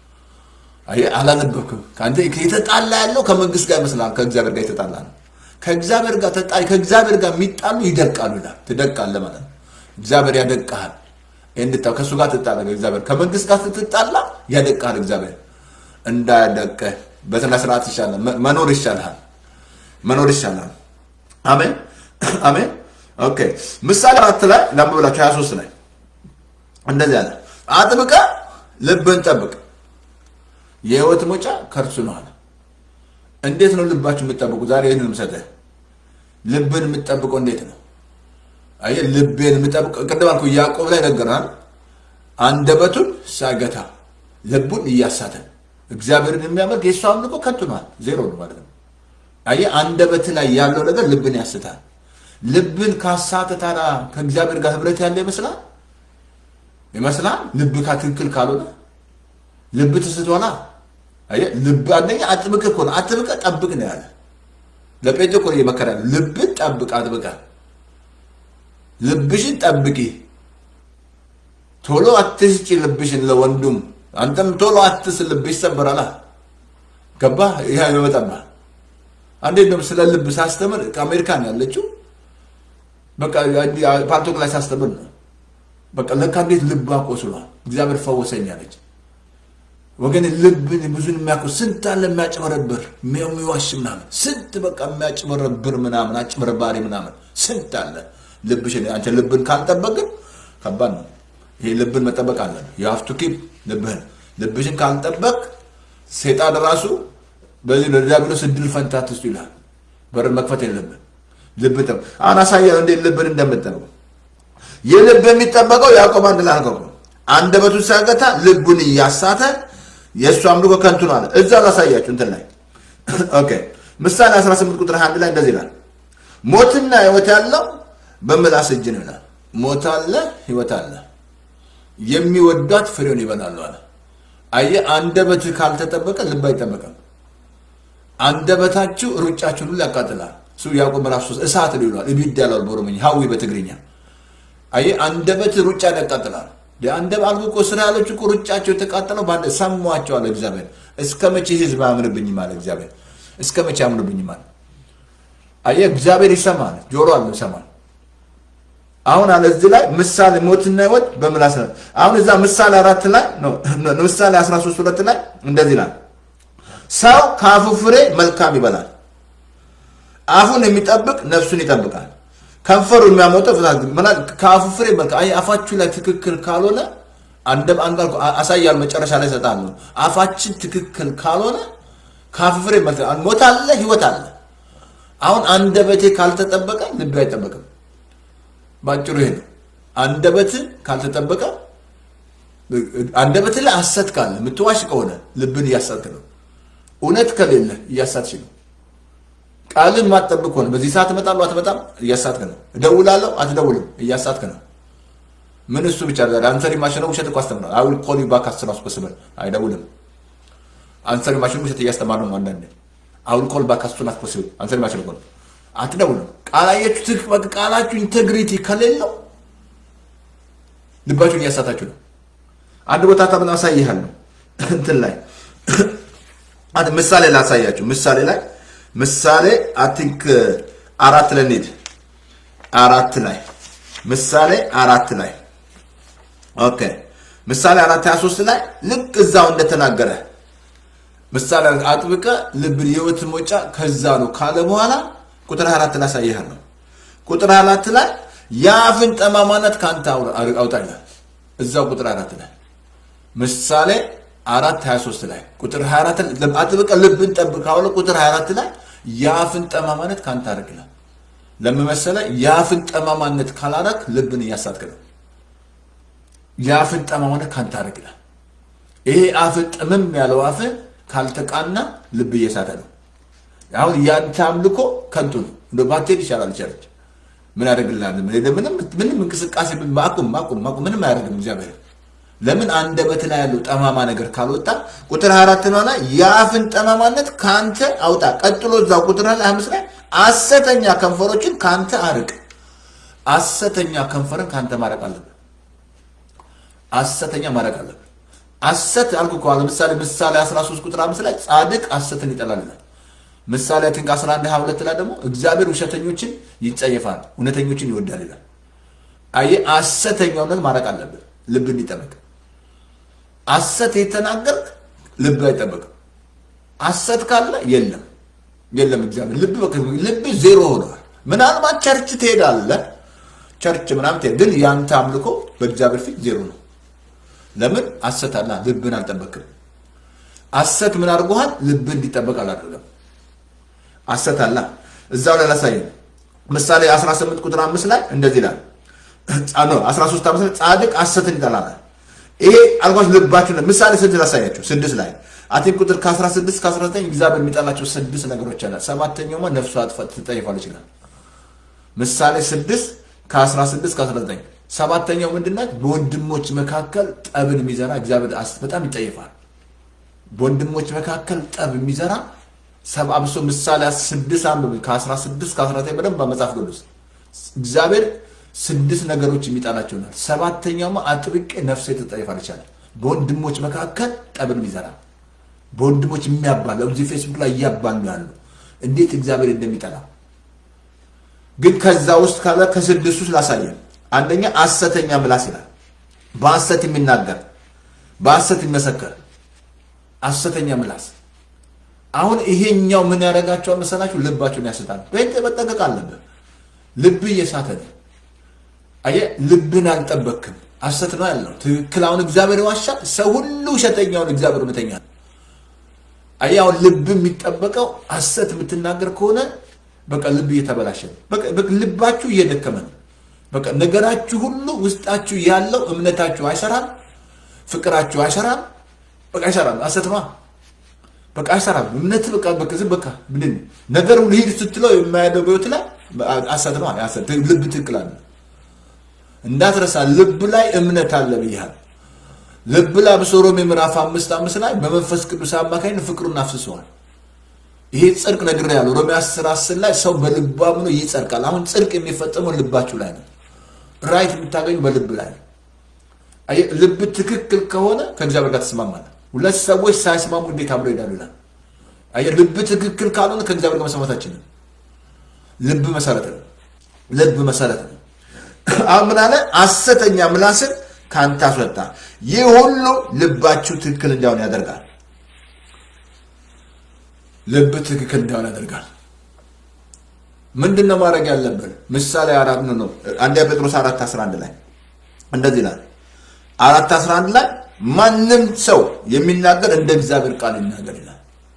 አይ አላነበብኩም ካንተ እየተጣላ ያለው ከመንግስት ጋር ይመስላል ከእግዚአብሔር ጋር እየተጣላ ነው ከእግዚአብሔር ጋር ተጣይ ከእግዚአብሔር ጋር የሚጣሉ ይደርቃሉ ይላል ትደርቃለህ ማለት ነው እግዚአብሔር ያደቅሃል እንድታው ከሱ ጋር ተጣላ እግዚአብሔር ከመንግስት ጋር ተጣላ ያደቅሃል እግዚአብሔር እንዳያደቀ በተና ስርዓት ይሻላል መኖር ይሻላል መኖር ይሻላል አሜን አሜን ኦኬ ምሳሌ አራት ላይ ለምብላችሁ ሃያ ሶስት ላይ እንደዚህ አለ አጥብቀ ልብን ጠብቅ የህይወት መውጫ ከርሱ ነው አለ እንዴት ነው ልባችሁ የምትጠብቁ ዛሬ ይሄንን መሰለ ልብን የምትጠብቀው እንዴት ነው አየ ልቤን ምጠብቅ ቅድም አልኩ ያዕቆብ ላይ ነገራል አንደበቱን ሳገታ ልቡን እያሳተ እግዚአብሔርን የሚያመልክ የሱ አምልኮ ከንቱ ነው ዜሮ ነው ማለት ነው አየ አንደበት ላይ ያለው ነገር ልብን ያስታል ልብን ካሳተ ታዲያ ከእግዚአብሔር ጋር ህብረት ያለ ይመስላል ይመስላል ልብ ከትክክል ካልሆነ ልብ ተስተዋላ አየ ልብ አንደኛ አጥብቀ እኮ ነው አጥብቀ ጠብቅ ነው ያለ ለጴንጤ እኮ የመከራ ልብ ጠብቅ አጥብቀ ልብሽን ጠብቂ ቶሎ አትስጪ ልብሽን ለወንዱም አንተም ቶሎ አትስ ልብሽ ሰበራላ ገባ ይሄ ይወጣባ አንዴ እንደም ስለ ልብ ሳስተምር ከአሜሪካን ያለችው በቃ ፓንቶክ ላይ ሳስተምር በቃ ለካ እንዴት ልብ አቆስሏል እግዚአብሔር ፈወሰኝ አለች ወገን ልብን ብዙን የሚያቆ ስንት አለ የሚያጭበረብር የሚዋሽ ምናምን ስንት በቃ የሚያጭበረብር ምናምን አጭበርባሪ ምናምን ስንት አለ ልብሽን አንተ ልብን ካልጠበቅ ከባድ ነው ይሄ ልብን መጠበቅ አለ you have to keep ልብህን ልብሽን ካልጠበቅ ሰይጣን ራሱ በዚህ ለዲያብሎስ እድል ፈንታ ትስጡ ይላል በር መክፈት የለብን ልብ ተም አናሳየው እንደ ልብን እንደምትጠበቅ የልብ የሚጠበቀው ያዕቆብ አንድ ላይ አልገው አንደበቱ ሳገታ ልቡን ያሳተ የሱ አምልኮ ከንቱ ነው አለ እዛ ላሳያችሁ እንትን ላይ ኦኬ ምሳሌ አስራ ስምንት ቁጥር አንድ ላይ እንደዚህ ይላል ሞትና ህይወት ያለው በምላስ እጅ ነው ይላል ሞት አለ ህይወት አለ የሚወዳት ፍሬውን ይበላሉ አለ አየ አንደበት ካልተጠበቀ ልብ አይጠበቅም አንደበታችሁ ሩጫችሁን ሁሉ ያቃጥላል ሱ ያዕቆብ ምዕራፍ ሶስት እሳት ነው ይላል ይብዳላል በኦሮምኛ ሀዊ በትግርኛ አየ አንደበት ሩጫ ያቃጥላል የአንደብ አልቆ ስራ ያለች እኮ ሩጫቸው ተቃጠለው ባንደ ሰማቸው አለ እግዚአብሔር እስከመቼ ህዝብ አምርብኝ ማለት እግዚአብሔር እስከመቼ አምርብኝ ማለት አየ እግዚአብሔር ይሰማል ጆሮ አለው ይሰማል አሁን አለ እዚህ ላይ ምሳሌ ሞትና ህይወት በምላስ ነው አሁን እዛ ምሳሌ አራት ላይ ነው ምሳሌ አስራ ሶስት ሁለት ላይ እንደዚህ ይላል ሰው ካፉ ፍሬ መልካም ይበላል አፉን የሚጠብቅ ነፍሱን ይጠብቃል ከንፈሩ የሚያመጣው ማለት ካፉ ፍሬ መልካም አይ አፋችሁ ላይ ትክክል ካልሆነ አንደብ አንጋል አሳያል መጨረሻ ላይ ሰጣሉ አፋችን ትክክል ካልሆነ ካፉ ፍሬ መልካም ሞት አለ ህይወት አለ አሁን አንደበቴ ካልተጠበቀ ልብ አይጠበቅም ባጭሩ ይሄ ነው አንደበት ካልተጠበቀ አንደበት ላይ ሐሰት ካለ ምትዋሽ ከሆነ ልብን ያሳትክ ነው እውነት ከሌለ ያሳትሽ ነው ቃልን ማጠብቅ ሆነ በዚህ ሰዓት መጣለው አትመጣም ያሳትክ ነው እደውላለሁ አትደውልም ያሳትክ ነው ምን እሱ ብቻ አይደለም አንሰሪ ማሽኑ ውሸት እኮ አስተምራለሁ አይ ዊል ኮል ዩ ባክ አስ ራስ possible አይደውልም አንሰሪ ማሽኑ ውሸት እያስተማረው ነው አንዳንዴ አይ ዊል ኮል ባክ አስ ራስ possible አንሰሪ ማሽኑ ኮል አትደውልም ቃላያችሁ ትክክል ቃላችሁ ኢንቴግሪቲ ከሌለው ልባችሁን ያሳታችሁ ነው አንድ ቦታ ታምና ሳይያለሁ እንትን ላይ አንድ ምሳሌ ላሳያችሁ ምሳሌ ላይ ምሳሌ አይ ቲንክ አራት ላይ ነድ አራት ላይ ምሳሌ አራት ላይ ኦኬ ምሳሌ አራት ሃያ ሶስት ላይ ልክ እዛው እንደተናገረ ምሳሌ አጥብቀ ልብ የህይወት ሞጫ ከዛ ነው ካለ በኋላ ቁጥር አራት ላይ ሳይያለሁ ቁጥር አራት ላይ ያፍን ጠማማነት ካንተ አውጣ ይላል እዛው ቁጥር አራት ላይ ምሳሌ አራት ሃያ ሶስት ላይ ቁጥር ሃያ አራት አጥብቀ ልብን ጠብቀው ቁጥር ሃያ አራት ላይ ያፍን ጠማማነት ካንተ አርግላ ለምመሰለ ያፍን ጠማማነት ካላረክ ልብን ያሳትከ ነው ያፍን ጠማማነት ካንተ አርግላ ይሄ አፍ ጥምም ያለው አፍ ካልተቃና ልብ እየሳተ ነው አሁን ያንተ አምልኮ ከንቱ ነው እንደ ባቴል ይሻላል ቸርች ምን ያደርግልናል ምንም ምንም እንቅስቃሴ ማቆም ማቆም ማቆም ምንም አያደርግም እግዚአብሔር ለምን አንደበት ላይ ያለው ጠማማ ነገር ካልወጣ ቁጥር ሃያ አራት ላይ ያፍን ጠማማነት ካንተ አውጣ ቀጥሎ እዛው ቁጥር አምስት ላይ አሰተኛ ከንፈሮችን ካንተ አርቅ አሰተኛ ከንፈርን ካንተ ማረቅ አለበት አሰተኛ ማረቅ አለበት አሰት አልኩ ለምሳሌ ምሳሌ አስራ ሶስት ቁጥር አምስት ላይ ጻድቅ አሰትን ይጠላል ምሳሌ አትንካ አስራ አንድ ሃያ ሁለት ላይ ደግሞ እግዚአብሔር ውሸተኞችን ይጸየፋል እውነተኞችን ይወዳል ይላል አይ አሰተኛው ነገር ማረቅ አለበት ልብ እንዲጠበቅ አሰት የተናገርክ ልብ አይጠበቅ አሰት ካለ የለም የለም እግዚአብሔር ልብ ልብ ዜሮ ሆኗል ምናልባት ቸርች ትሄዳለህ ቸርች ምናምን ትሄድ ግን ያንተ አምልኮ በእግዚአብሔር ፊት ዜሮ ነው ለምን አሰት አለ ልብን አልጠበቅም አሰት ምን አድርጓል ልብ እንዲጠበቅ አላደረገም አሰት አለ እዛው ላይ ላሳየን ምሳሌ አስራ ስምንት ቁጥር አምስት ላይ እንደዚህ ይላል ጻኖ አስራ ሶስት ዓመት ጻድቅ ሐሰትን ይጠላል። ይሄ አልኳሽ ልባችሁ ነው። ምሳሌ ስድስት ላሳያችሁ ስድስት ላይ አቴም ቁጥር ከ16 እስከ አስራ ዘጠኝ እግዚአብሔር የሚጠላቸው ስድስት ነገሮች አለ። ሰባተኛውማ ነፍሱ አጥፋት ትጠይፋለች ይላል። ምሳሌ ስድስት ከ16 እስከ አስራ ዘጠኝ ሰባተኛው ምንድነው? በወንድሞች መካከል ጠብን የሚዘራ እግዚአብሔር በጣም ይጠይፋል። በወንድሞች መካከል ጠብ የሚዘራ ሰባብሶ ምሳሌ ስድስት አንብብ ከ16 እስከ አስራ ዘጠኝ በደንብ በመጽሐፍ ቅዱስ እግዚአብሔር ስድስት ነገሮች የሚጣላቸው ነው። ሰባተኛውማ አጥብቄ ነፍሴ ትጠይፋለች ይላል። በወንድሞች መካከል ጠብን የሚዘራ በወንድሞች የሚያባሉ እዚህ ፌስቡክ ላይ ያባሉ ያሉ እንዴት እግዚአብሔር እንደሚጠላ ግን ከዛ ውስጥ ካለ ከስድስቱ ላሳየን። አንደኛ ሐሰተኛ ምላስ ይላል። በሐሰት የሚናገር በሐሰት የሚመሰክር ሐሰተኛ ምላስ። አሁን ይሄኛው ምን ያደርጋቸዋል መሰላችሁ? ልባቸውን ያስታል። በእንተ መጠንቀቅ አለብህ። ልብ እየሳተ ነው። አየህ፣ ልብን አልጠበቅም። ሐሰት ነው ያለው። ትክክል። አሁን እግዚአብሔር ይዋሻል። ሰው ሁሉ ውሸተኛውን እግዚአብሔር እውነተኛ ነው። አየህ፣ አሁን ልብ የሚጠበቀው ሐሰት የምትናገር ከሆነ በቃ ልብ እየተበላሸ ነው። በቃ ልባችሁ እየደከመ ነው። በቃ ነገራችሁ ሁሉ ውስጣችሁ ያለው እምነታችሁ አይሰራም፣ ፍቅራችሁ አይሰራም። በቃ አይሰራም። ሐሰት ነው። በቃ አይሰራም። እምነት በቃ በቃ ዝም በቃ ምን ነገር ሁሉ ሂድ ስትለው የማያደርገው ይወት ላይ ሐሰት ነው። ሐሰት ልብ ትክክል አለ እንዳትረሳ። ልብ ላይ እምነት አለ ብያለሁ። ልብ ላይ በሮሜ ምዕራፍ አምስት አምስት ላይ በመንፈስ ቅዱስ አማካኝነት ፍቅሩን አፍስሰዋል። ይሄ ጽድቅ ነገር ያለው ሮሜ አስር አስር ላይ ሰው በልቡ አምኖ ይጸድቃል። አሁን ጽድቅ የሚፈጸመው ልባችሁ ላይ ነው። ራይት የምታገኙ በልብ ላይ ነው። አይ ልብ ትክክል ከሆነ ከእግዚአብሔር ጋር ተስማማለህ። ሁለት ሰዎች ሳይስማሙ እንዴት አብረው ይሄዳሉ ይላል። አይ ልብ ትክክል ካልሆነ ከእግዚአብሔር ጋር መስማማታችን ነው። ልብ መሰረት ነው። ልብ መሰረት ነው። አምን አለ ሐሰተኛ ምላስን ካንተ አስወጣ። ይህ ሁሉ ልባችሁ ትክክል እንዲሆን ያደርጋል። ልብ ትክክል እንዲሆን ያደርጋል። ምንድነው ማድረግ ያለብን? ምሳሌ አራት ነው። አንደኛ ጴጥሮስ አራት አስራ አንድ ላይ እንደዚህ ይላል። አራት አስራ አንድ ላይ ማንም ሰው የሚናገር እንደ እግዚአብሔር ቃል ይናገር ይላል።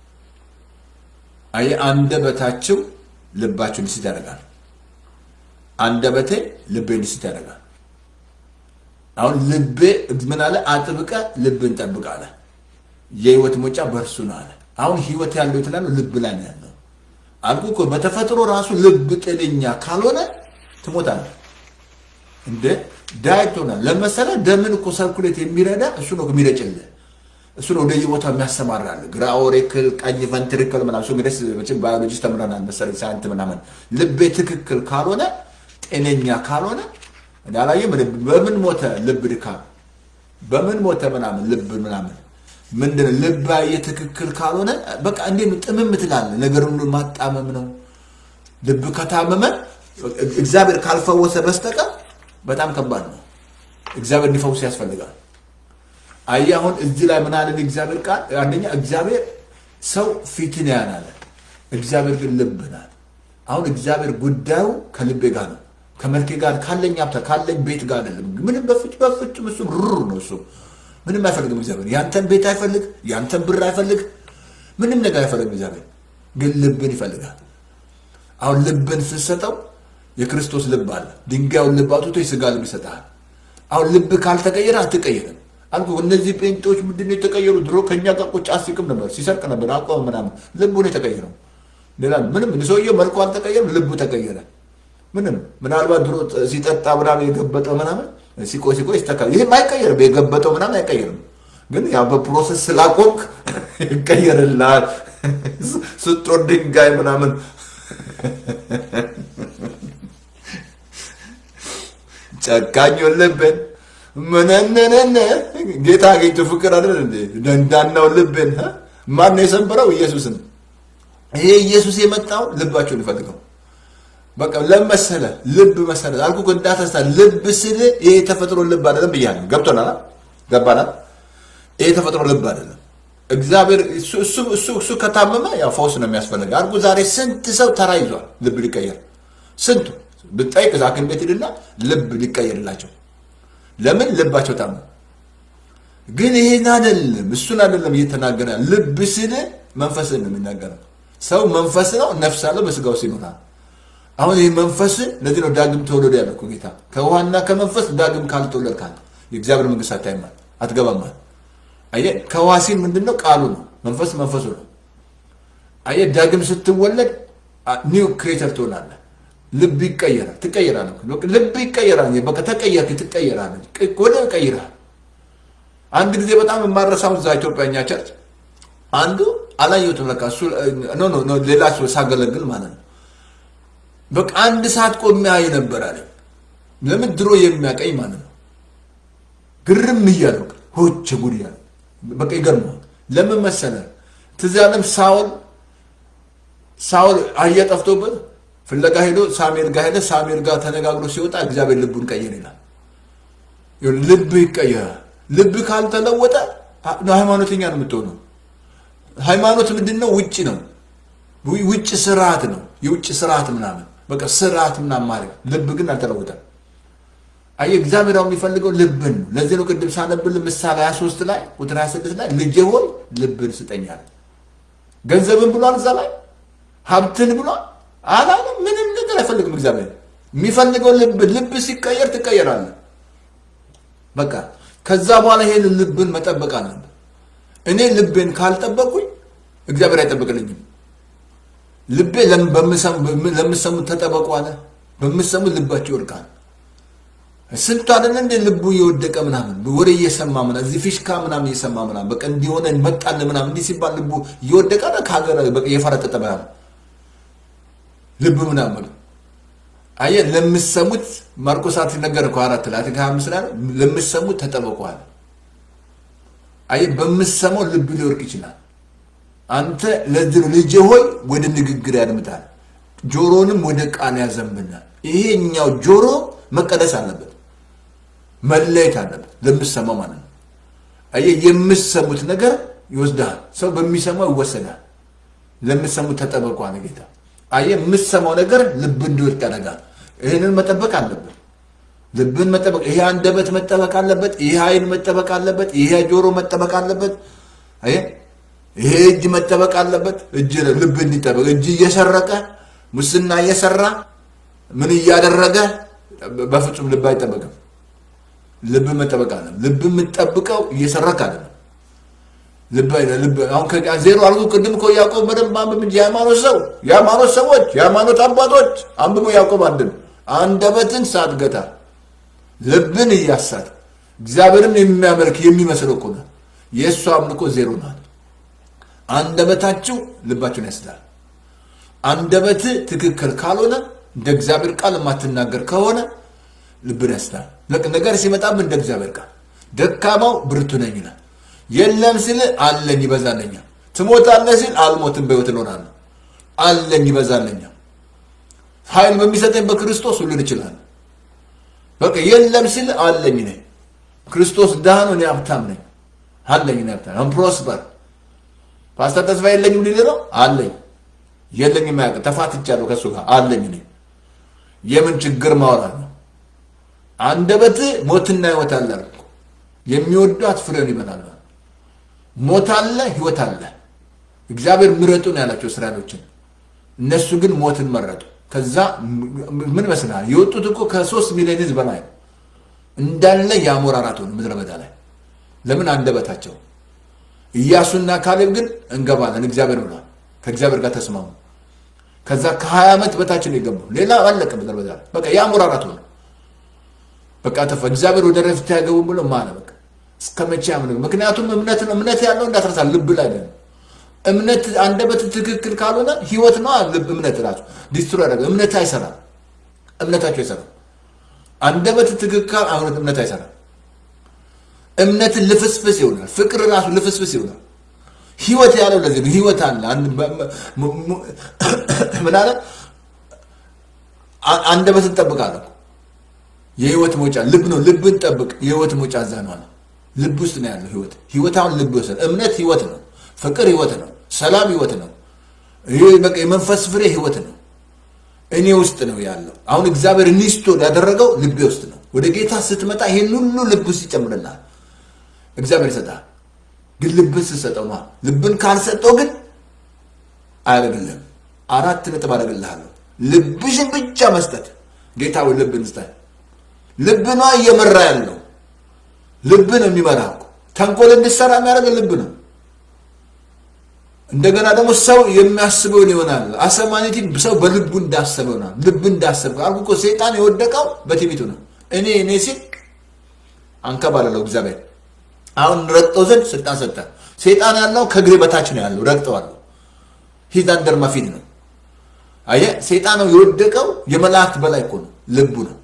አይ አንደበታችሁ ልባችሁን እንዲስት ያደርጋል። አንደበቴ ልቤን እንዲስት ያደርጋል። አሁን ልቤ ምን አለ? አጥብቀ ልብን ጠብቅ አለ። የህይወት መውጫ በእርሱ ነው አለ። አሁን ህይወት ያለው ይተላል ልብ ላይ ነው ያለው። አልኩ እኮ በተፈጥሮ ራሱ ልብ ጤነኛ ካልሆነ ትሞታለህ። እንደ ዳይት ሆነ ለምሳሌ ደምን እኮ ሰርኩሌት የሚረዳ እሱ ነው የሚረጭልህ። እሱ ነው ወደ ህይወት የሚያሰማራል። ግራ ኦሬክል፣ ቀኝ ቨንትሪክል ምናምን ሰው ግሬስ በጭም ባዮሎጂስት ተምረናል መሰለኝ ሳይንስ ምናምን። ልብ ትክክል ካልሆነ ጤነኛ ካልሆነ እንዳላየም በምን ሞተ ልብ ድካም በምን ሞተ ምናምን ልብ ምናምን ምንድነው? ልብ የትክክል ካልሆነ በቃ እንዴት ነው ጥምም ትላለህ። ነገሩን ማጣመም ነው። ልብ ከታመመ እግዚአብሔር ካልፈወሰ በስተቀር በጣም ከባድ ነው። እግዚአብሔር እንዲፈውስ ያስፈልጋል። አይ አሁን እዚህ ላይ ምን አለ እግዚአብሔር ቃል? አንደኛ እግዚአብሔር ሰው ፊትን ያያል፣ እግዚአብሔር ግን ልብ ነው። አሁን እግዚአብሔር ጉዳዩ ከልቤ ጋር ነው። ከመልኬ ጋር ካለኝ ሀብት ካለኝ ቤት ጋር አይደለም። ምንም በፍጹም በፍጹም እሱ ሩር ነው። እሱ ምንም አይፈልግም። እግዚአብሔር ያንተን ቤት አይፈልግ፣ ያንተን ብር አይፈልግ፣ ምንም ነገር አይፈልግም። እግዚአብሔር ግን ልብን ይፈልጋል። አሁን ልብን ስትሰጠው የክርስቶስ ልብ አለ። ድንጋዩን ልብ አውጥቶ የሥጋ ልብ ይሰጣል። አሁን ልብ ካልተቀየረ አትቀየርም። አልኩ እነዚህ ጴንጤዎች ምንድነው የተቀየሩ? ድሮ ከኛ ጋር ቁጭ አስቅም ነበር፣ ሲሰርቅ ነበር፣ አቋም ምናምን። ልቡ ነው የተቀየረው። ሌላ ምንም ሰውየው መልኩ አልተቀየረም፣ ልቡ ተቀየረ። ምንም ምናልባት ድሮ ሲጠጣ ምናምን የገበጠው ምናምን ሲቆይ ሲቆይ ይስተካከል። ይሄ አይቀየርም፣ የገበጠው ምናምን አይቀየርም። ግን ያ በፕሮሰስ ስላቆምክ ይቀየርልሃል። ስትወር ድንጋይ ምናምን ጨካኝ ልብን ምንነነ ጌታ አገኝቶ ፍቅር አይደል እንዴ? ደንዳናው ልብን ማን ነው የሰበረው? ኢየሱስን። ይሄ ኢየሱስ የመጣው ልባቸውን ይፈልገው። በቃ ለመሰለ ልብ መሰለ አልኩ እኮ እንዳተሳ ልብ ስለ ይሄ ተፈጥሮ ልብ አይደለም ብያለሁ። ገብቶናል? ገባናል? ይሄ ተፈጥሮ ልብ አይደለም። እግዚአብሔር እሱ እሱ እሱ እሱ ከታመመ ያው ፈውስ ነው የሚያስፈልገው። አልኩ ዛሬ ስንት ሰው ተራይዟል ልብ ሊቀየር። ስንቱ ብታይ ከዛከን ቤት ይልና ልብ ሊቀየርላቸው። ለምን? ልባቸው ታመመ። ግን ይሄን አይደለም እሱን አይደለም እየተናገረ ልብ ስለ መንፈስን ነው የሚናገረው። ሰው መንፈስ ነው፣ ነፍስ አለው፣ በስጋው ሲኖራል። አሁን ይሄ መንፈስ ለዚህ ነው ዳግም ተወለደ ያለው ጌታ ከውሃና ከመንፈስ ዳግም ካልተወለድክ የእግዚአብሔር መንግስት አታይም አትገባም አየ ከዋሲ ምንድነው ቃሉ ነው መንፈስ መንፈሱ ነው አየ ዳግም ስትወለድ ኒው ክሬቸር ትሆናለህ ልብ ይቀየራል ትቀየራለህ ልብ ይቀየራል በቃ ተቀየርክ ትቀየራለህ ወደ ቀይራል አንድ ጊዜ በጣም ማረሳው እዛ ኢትዮጵያኛ ቸርች አንዱ አላየሁትም ለካ እሱ ኖ ኖ ኖ ሌላ ሰው ሳገለግል ማለት ነው በቃ አንድ ሰዓት ቆሜ አይ ነበር አለ ለምን ድሮ የሚያቀኝ ማለት ነው ግርም ይያለው ሆች ጉድ ያ በቃ ይገርማል ለምን መሰለ ትዛለም ሳውል ሳውል አየጠፍቶበት ፍለጋ ሄዶ ሳሙኤል ጋር ሄደ ሳሙኤል ጋር ተነጋግሮ ሲወጣ እግዚአብሔር ልቡን ቀየረ ይላል ልብ ይቀየራል ልብ ካልተለወጠ ሃይማኖተኛ ነው የምትሆነው ሃይማኖት ምንድነው ውጪ ነው ውጪ ስርዓት ነው የውጪ ስርዓት ምናምን በቃ ስርዓት ምናምን ማለት ልብ ግን አልተለወጠም አይ እግዚአብሔር አሁን የሚፈልገው ልብን ነው ለዚህ ነው ቅድም ሳነብል ምሳሌ ሃያ ሶስት ላይ ቁጥር ሃያ ስድስት ላይ ልጄ ሆይ ልብን ስጠኛል ገንዘብን ብሏል እዛ ላይ ሀብትን ብሏል አላለም ምንም ነገር አይፈልግም እግዚአብሔር የሚፈልገው ልብ ልብ ሲቀየር ትቀየራለህ በቃ ከዛ በኋላ ይሄን ልብን መጠበቅ አለበት እኔ ልብን ካልጠበቁኝ እግዚአብሔር አይጠብቅልኝም ልቤ ለምበምሰም ለምሰሙ ተጠበቁ አለ በምሰሙ ልባቸው ይወድቃል ስንት አይደል እንደ ልቡ ይወደቀ ምናምን ወሬ እየሰማ ምናምን እዚህ ፊሽካ ምናምን እየሰማ ምናምን በቃ እንዲሆነ መጣለ ምናምን እንዲህ ሲባል ልቡ ይወደቀ ከሀገር በቃ የፈረጠጠ ምናምን ልብ ምናምን አየ ለምሰሙት ማርቆስ አት ነገር እኮ አራት ላይ ከአምስት ላይ ለምሰሙት ተጠበቁ አለ አየ በምሰማው ልብ ሊወርቅ ይችላል አንተ ለዚህ ልጅ ሆይ ወደ ንግግር ያድምጣል ጆሮንም ወደ ቃል ያዘንብናል ይሄኛው ጆሮ መቀደስ አለበት መለየት አለበት ለምሰማው ማለት ነው አየ የምሰሙት ነገር ይወስዳል ሰው በሚሰማው ይወሰዳል ለምሰሙት ተጠበቁ አለ ጌታ አየ የምሰማው ነገር ልብ እንዲወርቅ ያደርጋል ይሄንን መጠበቅ አለበት ልብን መጠበቅ ይሄ አንደበት መጠበቅ አለበት ይሄ አይን መጠበቅ አለበት ይሄ ጆሮ መጠበቅ አለበት አየ ይሄ እጅ መጠበቅ አለበት እጅ ልብ እንዲጠበቅ እጅ እየሰረቀ ሙስና እየሰራ ምን እያደረገ በፍጹም ልብ አይጠበቅም ልብ መጠበቅ አለበት ልብ የምትጠብቀው እየሰረቀ አይደለም ልብ ልብ አሁን ከዜሮ አልኩ ቅድም እኮ ያዕቆብ በደንብ አንብብ እንጂ ያማኖት ሰው ያማኖት ሰዎች ያማኖት አባቶች አንብቡ ያዕቆብ አንድን አንደበትን ሳትገታ ልብን እያሳት እግዚአብሔርን የሚያመልክ የሚመስለው እኮ ነው የእሱ አምልኮ ዜሮ ነው አንደበታችሁ ልባችሁን ያስዳል አንደበት ትክክል ካልሆነ እንደ እግዚአብሔር ቃል ማትናገር ከሆነ ልብን ያስዳል ለክ ነገር ሲመጣም እንደ እግዚአብሔር ቃል ደካማው ብርቱ ነኝ ይላል የለም ሲል አለኝ ይበዛልኛ ትሞታለህ ሲል አልሞትም በህይወት እኖራለሁ አለኝ ይበዛልኛ ኃይል በሚሰጠኝ በክርስቶስ ሁሉን ይችላል በቃ የለም ሲል አለኝ ነኝ ክርስቶስ ዳኑ ነው ሀብታም ነኝ አለኝ ነኝ ሀብታም አም ፕሮስፐር ፓስተር ተስፋ የለኝም ሊል ነው አለኝ የለኝም ማያውቅ ተፋትቻለሁ ከሱ ጋር አለኝ ነኝ የምን ችግር ማውራት ነው አንደበት ሞትና ህይወት አለ የሚወዷት ፍሬን ይበላል ሞት አለ ህይወት አለ እግዚአብሔር ምረጡን ያላቸው እስራኤሎችን እነሱ ግን ሞትን መረጡ ከዛ ምን መስላል የወጡት እኮ ከ3 ሚሊዮን ህዝብ በላይ እንዳለ ያሞራራቱ ምድረ በዳ ላይ ለምን አንደበታቸው ኢያሱና ካሌብ ግን እንገባለን እግዚአብሔር ብሏል ከእግዚአብሔር ጋር ተስማሙ ከዛ ከ20 አመት በታች ነው የገባው ሌላ አለቀ ምድረ በዳ በቃ ያሞራራቱ በቃ ተፈ እግዚአብሔር ወደ ረፍት ያገቡ ብሎ ማለት በቃ እስከመቼ ያምነው ምክንያቱም እምነት ነው እምነት ያለው እንዳትረሳ ልብ ላይ ነው እምነት አንደበት ትክክል ካልሆነ ህይወት ነው ልብ እምነት ራሱ ዲስትሮይ ያደርጋል እምነት አይሰራም እምነታቸው አይሰራም አንደበት ትክክል አሁን እምነት አይሰራም እምነት ልፍስፍስ ይሆናል ፍቅር ራሱ ልፍስፍስ ይሆናል ህይወት ያለው ለዚህ ነው ህይወት አለ አንድ ምን አለ አንደበት ተጠብቃለሁ የህይወት ሞጫ ልብ ነው ልብን ጠብቅ የህይወት ሞጫ ዛናው ልብ ውስጥ ነው ያለው ህይወት ህይወት አሁን ልብ ውስጥ እምነት ህይወት ነው ፍቅር ህይወት ነው ሰላም ህይወት ነው ይሄ በቃ የመንፈስ ፍሬ ህይወት ነው እኔ ውስጥ ነው ያለው አሁን እግዚአብሔር ኒስቶ ያደረገው ልብ ውስጥ ነው ወደ ጌታ ስትመጣ ይሄን ሁሉ ልብ ውስጥ ይጨምርልሃል እግዚአብሔር ይሰጣል ግን ልብን ሲሰጠው ነው ልብን ካልሰጠው ግን አይደለም አራት ነጥብ አደረግልሃለሁ ልብሽን ብቻ መስጠት ጌታው ልብን ስጠኝ ልብ ነው እየመራ ያለው ልብ ነው የሚመራው ተንኮል እንድሰራ የሚያደርግ ልብ ነው እንደገና ደግሞ ሰው የሚያስበው ይሆናል አሰማኒቲ ሰው በልቡ እንዳሰበው ነው ልብ እንዳሰበው አልኩ ሰይጣን የወደቀው በትዕቢቱ ነው እኔ እኔ ሲል አንከባለለው እግዚአብሔር አሁን ረግጠው ዘንድ ስልጣን ሰጠ ሰይጣን ያለው ከግሬ በታች ነው ያለው ረግጠዋል ሂዝ አንደር ማፊት ነው አየ ሰይጣን ነው የወደቀው የመላእክት በላይ እኮ ነው ልቡ ነው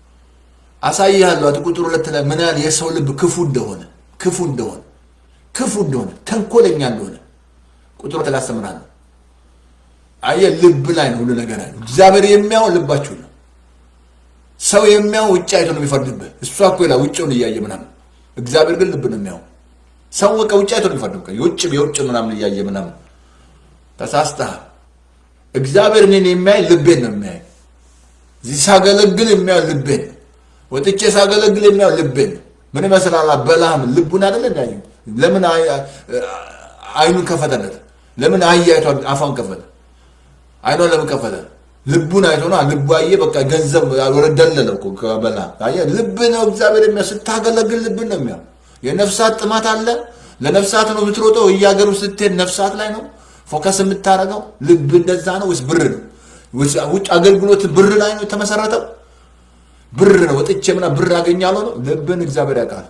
አሳይሃለሁ አትቁጥሩ ሁለት ላይ ምን ያህል የሰው ልብ ክፉ እንደሆነ ክፉ እንደሆነ ክፉ እንደሆነ ተንኮለኛ እንደሆነ ቁጥሩ ተላሰምራል አየ ልብ ላይ ነው ሁሉ ነገር ያለው እግዚአብሔር የሚያው ልባችሁ ነው ሰው የሚያው ውጭ አይቶ ነው የሚፈርድብህ እሱ እኮ ይላ ውጭውን እያየ ምናምን እግዚአብሔር ግን ልብ ነው የሚያው ሰው ወቀ ውጭ አይቶ ነው የሚፈርድብህ የውጭ የውጭ ምናምን እያየ ምናምን ተሳስተህ እግዚአብሔር እኔን የሚያይ ልቤን ነው የሚያይ እዚህ ሳገለግል የሚያው ልቤን ወጥቼ ሳገለግል የሚያው ልቤን ምን መስላላ በላም ልቡን አይደለ እንዳይ ለምን አይኑን ከፈተለት ለምን አያይቶ አፋን ከፈተ አይኑ ለምን ከፈተ ልቡን አይቶ ነው ልቡ አየ በቃ ገንዘብ ወረደለለው እኮ ከበላ አየ ልብ ነው እግዚአብሔር የሚያስታገለግል ልብ ነው የሚያው የነፍሳት ጥማት አለ ለነፍሳት ነው የምትሮጠው እያገሩ ስትሄድ ነፍሳት ላይ ነው ፎከስ የምታረጋው ልብ እንደዛ ነው ወይስ ብር ነው ወይስ ውጭ አገልግሎት ብር ላይ ነው ተመሰረተው ብር ነው ወጥቼ ምና ብር አገኛለሁ ነው ልብን እግዚአብሔር ያውቃል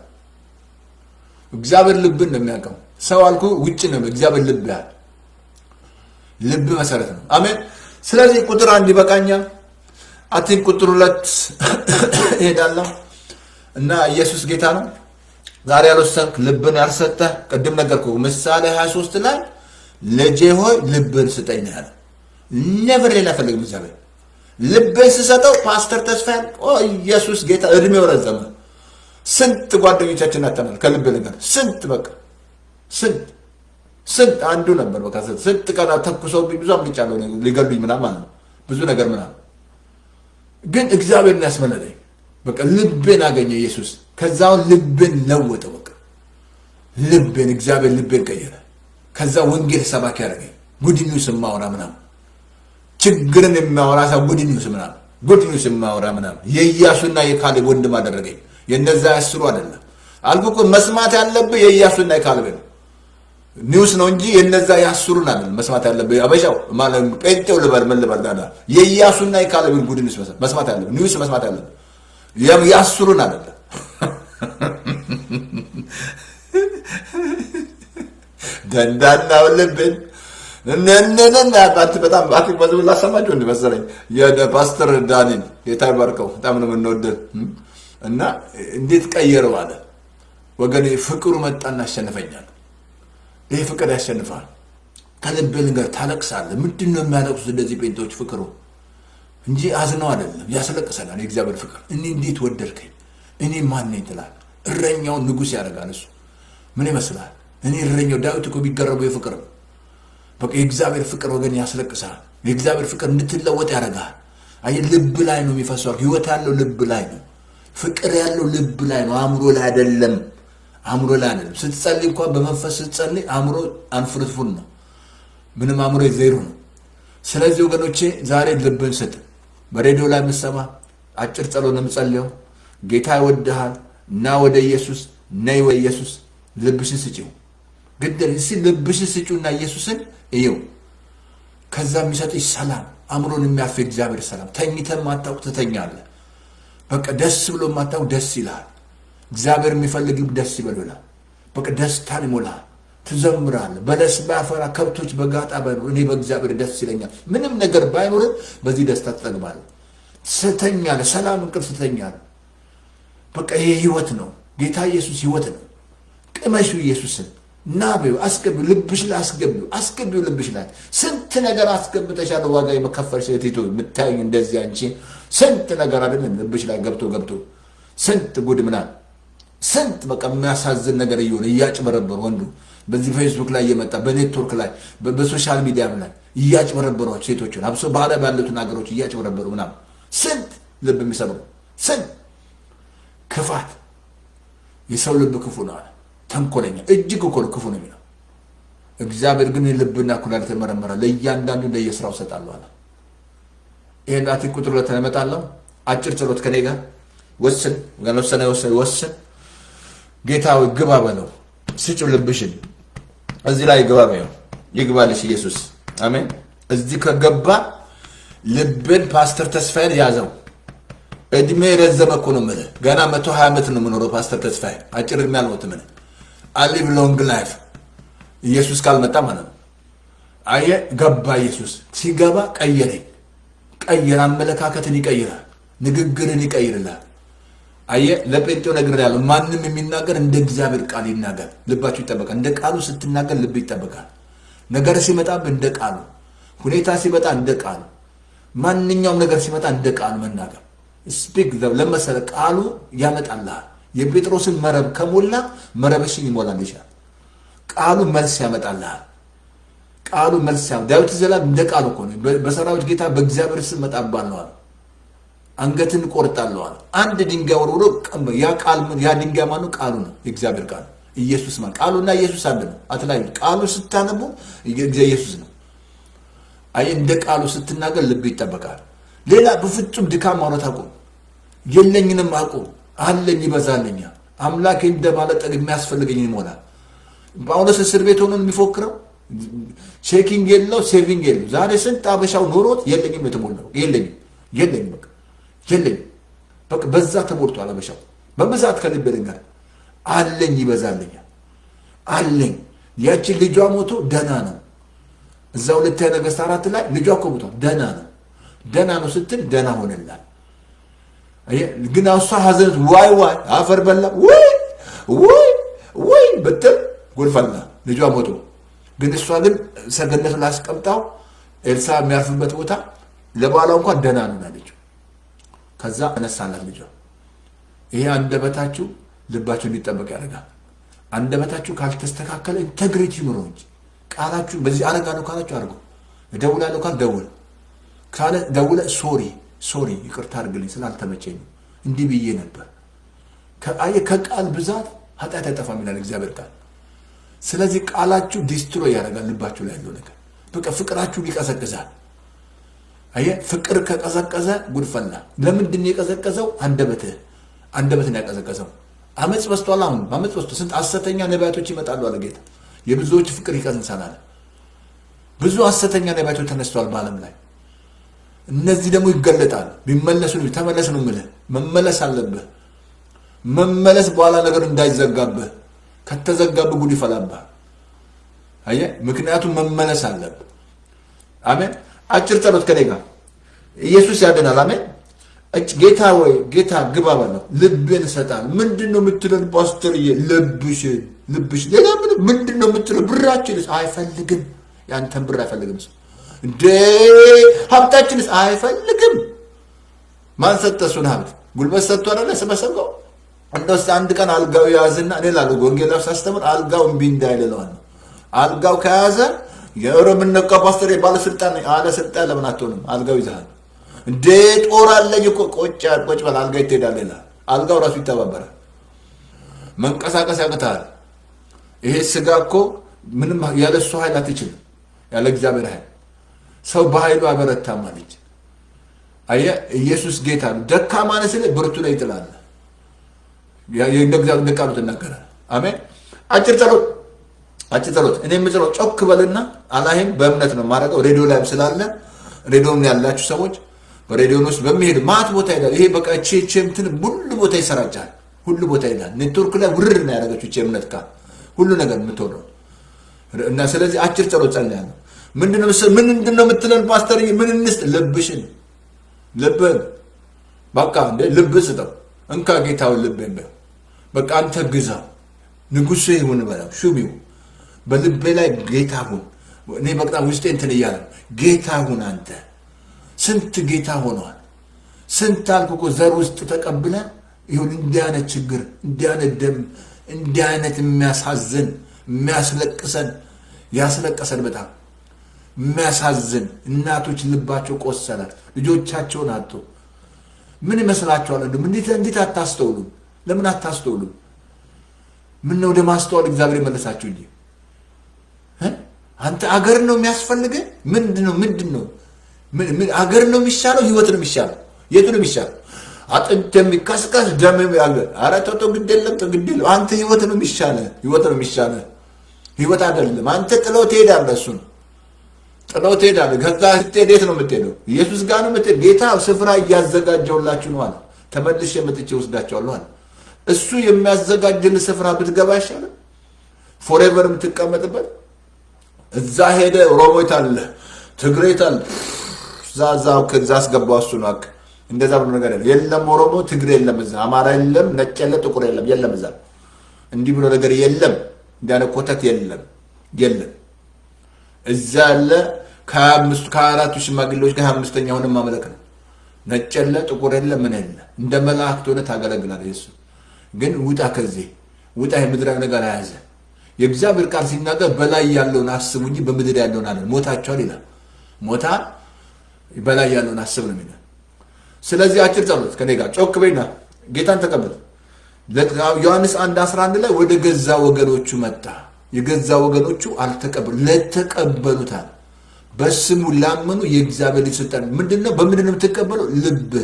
እግዚአብሔር ልብን ነው የሚያውቀው ሰው አልኩ ውጭ ነው እግዚአብሔር ልብ ያለ ልብ መሰረት ነው አሜን ስለዚህ ቁጥር አንድ ይበቃኛል አጥን ቁጥር ሁለት ሄዳለሁ እና ኢየሱስ ጌታ ነው ዛሬ ያልወሰንክ ልብን ያልሰጠ ቀደም ነገርኩ ምሳሌ ሃያ ሶስት ላይ ልጄ ሆይ ልብን ስጠኝ ያለ never ሌላ ፈልግ እግዚአብሔር ልብን ሲሰጠው ፓስተር ተስፋን ኦ ኢየሱስ ጌታ እድሜው ረዘመ ስንት ጓደኞቻችን አተናል ከልብ ነገር ስንት በቃ ስንት ስንት አንዱ ነበር በቃ ስንት ቀና ተኩሰው ብዙ አምልጫለሁ ሊገሉኝ ምናምን ማለት ብዙ ነገር ምናምን ግን እግዚአብሔርን ያስመለለኝ በቃ ልብን አገኘ ኢየሱስ ከዛው ልብን ለወጠ በቃ ልብን እግዚአብሔር ልብን ቀየረ ከዛ ወንጌል ሰባኪ ያደረገኝ ጉድ ኒውስ ማውራ ምናምን ችግርን የሚያወራ ሰው ጉድ ኒውስ ምናምን ጉድ ኒውስ ማውራ ምናምን የኢያሱና የካሌብ ወንድም አደረገኝ የነዛ ያስሩ አይደለም አልኩ መስማት ያለብህ የኢያሱና የካሌብ ነው ኒውስ ነው እንጂ የነዛ ያስሩን አይደለም መስማት ያለብህ አበሻው ማለት ጴንጤው ልበር ምን ልበር ዳዳ የኢያሱና የካሌብ ጉድ ኒውስ መስማት ያለብህ ኒውስ መስማት ያለብህ ያስሩን አይደለም ደንዳናው ልብን እነነና አጣት በጣም አጥቅ በዚህ ላሰማችሁ እንደ መሰለኝ የፓስተር ዳኒን የታይባርከው በጣም ነው የምንወደው እና እንዴት ቀየረው አለ ወገኔ ፍቅሩ መጣና አሸነፈኛል ይሄ ፍቅር ያሸንፋል ከልብ ነገር ታለቅሳለህ ምንድነው የሚያለቅሱት እንደዚህ ጴንጤዎች ፍቅሩ እንጂ አዝነው አይደለም ያስለቅሰናል የእግዚአብሔር ፍቅር እኔ እንዴት ወደድከኝ እኔ ማን ነኝ ትላለህ እረኛው ንጉስ ያደርጋል እሱ ምን ይመስላል እኔ እረኛው ዳዊት እኮ ቢገረበው የፍቅር በቃ የእግዚአብሔር ፍቅር ወገን ያስለቅሳል የእግዚአብሔር ፍቅር እንድትለወጥ ያደርጋል አይ ልብ ላይ ነው የሚፈሰው ህይወት ያለው ልብ ላይ ነው ፍቅር ያለው ልብ ላይ ነው አእምሮ ላይ አይደለም አእምሮ ላይ አይደለም ስትጸልይ እንኳን በመንፈስ ስትጸልይ አእምሮ አንፍርፍር ነው ምንም አእምሮ ዜሮ ነው ስለዚህ ወገኖቼ ዛሬ ልብን ስጥ በሬዲዮ ላይ መስማ አጭር ጸሎት ነው የምጸልየው ጌታ ይወድሃል እና ወደ ኢየሱስ ነይ ወደ ኢየሱስ ልብሽን ስጪው ግድል እሺ ልብሽን ስጪውና ኢየሱስን እየው ከዛ የሚሰጥሽ ሰላም አእምሮን የሚያርፍ እግዚአብሔር ሰላም ተኝተህ ማታውቅ ትተኛለህ በቃ ደስ ብሎ ማታውቅ ደስ ይላል እግዚአብሔር የሚፈልግ ደስ ይበሉና በቃ ደስታን ይሞላል ትዘምራለህ በለስ ባፈራ ከብቶች በጋጣ ባይኖር እኔ በእግዚአብሔር ደስ ይለኛል ምንም ነገር ባይኖር በዚህ ደስታ ትጠግባለህ ስተኛለህ ሰላም እንቅልፍ ትተኛለህ በቃ ይሄ ህይወት ነው ጌታ ኢየሱስ ህይወት ነው ቅመሹ ኢየሱስን ናበው አስገብ ልብሽ ላይ አስገብ አስገብ ልብሽ ላይ ስንት ነገር አስገብተሻል ዋጋ የመከፈልሽ እህቴቱ ምታይ እንደዚህ አንቺ ስንት ነገር አይደለም ልብሽ ላይ ገብቶ ገብቶ ስንት ጉድ ምናል ስንት በቃ የሚያሳዝን ነገር ይሆን ያጭበረበሩ ወንዱ በዚህ ፌስቡክ ላይ የመጣ በኔትወርክ ላይ በሶሻል ሚዲያ ላይ ያጭበረበሩት ሴቶችን አብሶ ባለ ባሉት ነገሮች ያጭበረበሩ ምናም ስንት ልብ የሚሰሩ ስንት ክፋት የሰው ልብ ክፉ ነው ተንኮለኛ እጅግ እኮ ክፉ ነው የሚለው እግዚአብሔር ግን ልብና ኩላሊት ተመረመረ ለእያንዳንዱ ለየስራው ሰጣለው አለ ይሄን አቲ ቁጥር ሁለት ተመጣጣለው አጭር ጸሎት ከኔ ጋር ወስን ወገኖሰነ ወስን ወስን ጌታው ግባ በለው ስጭው ልብሽን እዚህ ላይ ግባ በለው ይግባልሽ ኢየሱስ አሜን እዚህ ከገባ ልብን ፓስተር ተስፋዬን ያዘው እድሜ ረዘመ እኮ ነው ማለት ገና መቶ ሃያ አመት ነው የምኖረው ፓስተር ተስፋዬ አጭር እድሜ አልሞትም ማለት I live long life ኢየሱስ ካልመጣ ማለት ነው አየ ገባ ኢየሱስ ሲገባ ቀየረኝ ቀየራ አመለካከትን ይቀይራል ንግግርን ይቀይራል አየ ለጴንጤው ነገር ያለው ማንንም የሚናገር እንደ እግዚአብሔር ቃል ይናገር ልባችሁ ይጠበቃል እንደ ቃሉ ስትናገር ልብ ይጠበቃል ነገር ሲመጣ እንደ ቃሉ ሁኔታ ሲመጣ እንደ ቃሉ ማንኛውም ነገር ሲመጣ እንደ ቃሉ መናገር ስፒክ ለምሳሌ ቃሉ ያመጣልሃል የጴጥሮስን መረብ ከሞላ መረብሽን ይሞላል ይሻል ቃሉ መልስ ያመጣልሃል ቃሉ መልስ ያመጣ ዳዊት ዘላለም እንደ ቃሉ እኮ ነው በሰራዊት ጌታ በእግዚአብሔር ስም መጣባለሁ አለ አንገትን ቆርጣለሁ አለ አንድ ድንጋይ ወርውሮ ያ ቃል ያ ድንጋይ ማኑ ቃሉ ነው የእግዚአብሔር ቃል ኢየሱስ ማለት ቃሉና ኢየሱስ አንድ ነው አትላይ ቃሉ ስታነቡ ኢየሱስ ነው አይ እንደ ቃሉ ስትናገር ልብ ይጠበቃል ሌላ በፍጹም ድካም ማውራት አቁም የለኝንም አቁም አለኝ ይበዛልኛ አምላኬ እንደማለጠቅ የሚያስፈልገኝ ይሞላል ጳውሎስ እስር ቤት ሆኖ የሚፎክረው ቼኪንግ የለው ሴቪንግ የለው ዛሬ ስንት አበሻው ኖሮት የለኝም የተሞላው የለኝም የለኝም በቃ የለኝም በቃ በዛ ተሞልቷል አበሻው በመዛት ከልበልኛ አለኝ ይበዛልኛ አለኝ ያቺ ልጇ ሞቶ ደና ነው እዛው ለተ ነገስት አራት ላይ ልጇ ቆብቷል ደና ነው ደና ነው ስትል ደና ሆነላል አየ ግን አውሳ ሐዘን ዋይ ዋይ አፈር በላ ወይ ወይ ወይ በተል ጎልፈላ ልጇ ሞቶ ግን እሷ ግን ሰገነት ላስቀምጣው ኤልሳ የሚያርፍበት ቦታ ለባላው እንኳን ደና ነው አለች ከዛ አነሳላት ልጇ ይሄ አንደበታችሁ ልባችሁ እንዲጠበቅ ያደርጋል አንደበታችሁ ካልተስተካከለ ኢንቴግሪቲ ኑሮ እንጂ ቃላችሁ በዚህ አረጋለሁ ካላችሁ አርጉ ደውላለሁ ካል ደውል ካለ ደውለ ሶሪ ሶሪ ይቅርታ አድርግልኝ ስላልተመቸኝ እንዲህ ብዬ ነበር ከአየ ከቃል ብዛት ኃጢአት አይጠፋም ይላል እግዚአብሔር ቃል ስለዚህ ቃላችሁ ዲስትሮይ ያደርጋል ልባችሁ ላይ ያለው ነገር በቃ ፍቅራችሁ ይቀዘቅዛል አየ ፍቅር ከቀዘቀዘ ጉድፈላ ለምንድን ነው የቀዘቀዘው አንደበትህ አንደበትን ያቀዘቀዘው አመጽ በስቷል አሁን አመጽ በስቷል ስንት ሐሰተኛ ነቢያቶች ይመጣሉ አለ ጌታ የብዙዎች ፍቅር ይቀንሳል ብዙ ሐሰተኛ ነቢያቶች ተነስተዋል በአለም ላይ እነዚህ ደግሞ ይገለጣል ቢመለሱ ተመለስ ነው ማለት መመለስ አለበት መመለስ በኋላ ነገር እንዳይዘጋብህ ከተዘጋብህ ጉድ ይፈላብህ አየ ምክንያቱም መመለስ አለበት አሜን አጭር ጸሎት ከኔ ጋር ኢየሱስ ያድናል አሜን ጌታ ወይ ጌታ ግባ በለው ልብን ሰጣል ምንድነው የምትለው ፓስተር ልብሽ ልብሽ ሌላ ምን ምንድነው የምትለው ብራችንስ አይፈልግም ያንተን ብር አይፈልግም እንዴ ሀብታችንስ አይፈልግም ማን ሰጠሱን ሀብት ጉልበት ሰጥቶ አይደለ ሰበሰበው እንደውስ አንድ ቀን አልጋው ያዝና እኔ ላለው ወንጌላው ሳስተምር አልጋው እምቢ እንዳይለለው አልጋው ከያዘ የኦሮምና ፓስተር ባለስልጣን አለ ስልጣን ለምን አትሆንም አልጋው ይዛል እንዴ ጦር አለኝ እኮ ቆጭ ቆጭ ባል አልጋ ይተዳል ይላል አልጋው ራሱ ይተባበራል መንቀሳቀስ ያቀታል ይሄ ስጋ እኮ ምንም ያለሱ ኃይል አትችልም ያለ እግዚአብሔር ኃይል ሰው በኃይሉ አበረታ ማለት አየ ኢየሱስ ጌታ ደካማ ነህ ስለ ብርቱ ላይ ይጥላል ያ የእግዚአብሔር ደካማ ተናገረ አሜን አጭር ጸሎት አጭር ጸሎት እኔ ምጽለው ጮክ በልና አላህም በእምነት ነው ማረገው ሬዲዮ ላይ ስላለ ሬዲዮም ያላችሁ ሰዎች በሬዲዮን ውስጥ በሚሄድ ማት ቦታ ይላል ይሄ በቃ ቼቼምትን ሁሉ ቦታ ይሰራጫል ሁሉ ቦታ ይላል ኔትወርክ ላይ ውርር ነው ያደረገችው ቼምነት ካ ሁሉ ነገር ምትወረው እና ስለዚህ አጭር ጸሎት ጸልያለሁ ምንድነው ምን ምንድነው የምትለን ፓስተር ምን እንስጥ ልብሽን ልብን በቃ እንደ ልብስ ነው እንካ ጌታው ልብን በቃ አንተ ግዛው ንጉስ ይሁን በለው ሹሚው በልቤ ላይ ጌታ ሁን እኔ በቃ ውስጤ እንትን ይያለ ጌታ ሁን አንተ ስንት ጌታ ሆኗል ስንት አልኩ ዘር ውስጥ ተቀብለ ይሁን እንዲያነ ችግር እንዲያነ ደም እንዲያነ የሚያሳዝን የሚያስለቅሰን ያስለቀሰን በጣም የሚያሳዝን እናቶች ልባቸው ቆሰለ ልጆቻቸውን አጡ ምን ይመስላችኋል እንዴ እንዴት እንዴት አታስተውሉ ለምን አታስተውሉ ምን ነው ደማስተዋል እግዚአብሔር ይመለሳችሁ እንጂ አንተ አገር ነው የሚያስፈልገ ምንድነው ምንድነው ምን ምን አገር ነው የሚሻለው ህይወት ነው የሚሻለው የቱ ነው የሚሻለው አጥንት የሚከስከስ ደም ያለ አራተቶ ግዴለም ተግዴለው አንተ ህይወት ነው የሚሻለው ህይወት ነው የሚሻለው ህይወት አይደለም አንተ ጥለው ትሄዳለህ እሱ ጥለው ትሄዳለህ ከዛ ስትሄድ ነው የምትሄደው ኢየሱስ ጋር ነው የምትሄድ ጌታ ስፍራ ያዘጋጀውላችሁ ነው አለ ተመልሼ መጥቼ ወስዳቸዋለሁ አለ እሱ የሚያዘጋጅል ስፍራ ብትገባ ይሻላል forever የምትቀመጥበት እዛ ሄደ ሮቦይታል ትግሬታል ዛዛው ከዛስ ገባው እሱ ነው እንደዛ ብሎ ነገር የለም ኦሮሞ ትግሬ የለም እዛ አማራ የለም ነጭ የለም ጥቁር የለም የለም እዛ እንዲህ ብሎ ነገር የለም እንዳለ ኮተት የለም የለም እዛ አለ ከአምስት ከአራቱ ሽማግሌዎች ጋር አምስተኛ ሆነ ማመለክ ነው ነጭ የለም ጥቁር የለም ምን የለም እንደ መላእክት ሆነ ታገለግላለህ ኢየሱስ ግን ውጣ ከዚህ ውጣ የምድራዊ ነገር ያዘ የእግዚአብሔር ቃል ሲናገር በላይ ያለውን አስቡ እንጂ በምድር ያለውን አይደል ሞታቸዋል ይላል ሞታ በላይ ያለውን አስብ ነው የሚለው ስለዚህ አጭር ጸሎት ከኔ ጋር ጮክ በይና ጌታን ተቀበል ዮሐንስ አንድ አስራ አንድ ላይ ወደ ገዛ ወገኖቹ መጣ የገዛ ወገኖቹ አልተቀበሉ ለተቀበሉት በስሙ ላመኑ የእግዚአብሔር ስልጣን ምንድነው በምንድን ነው የምትቀበለው ልብ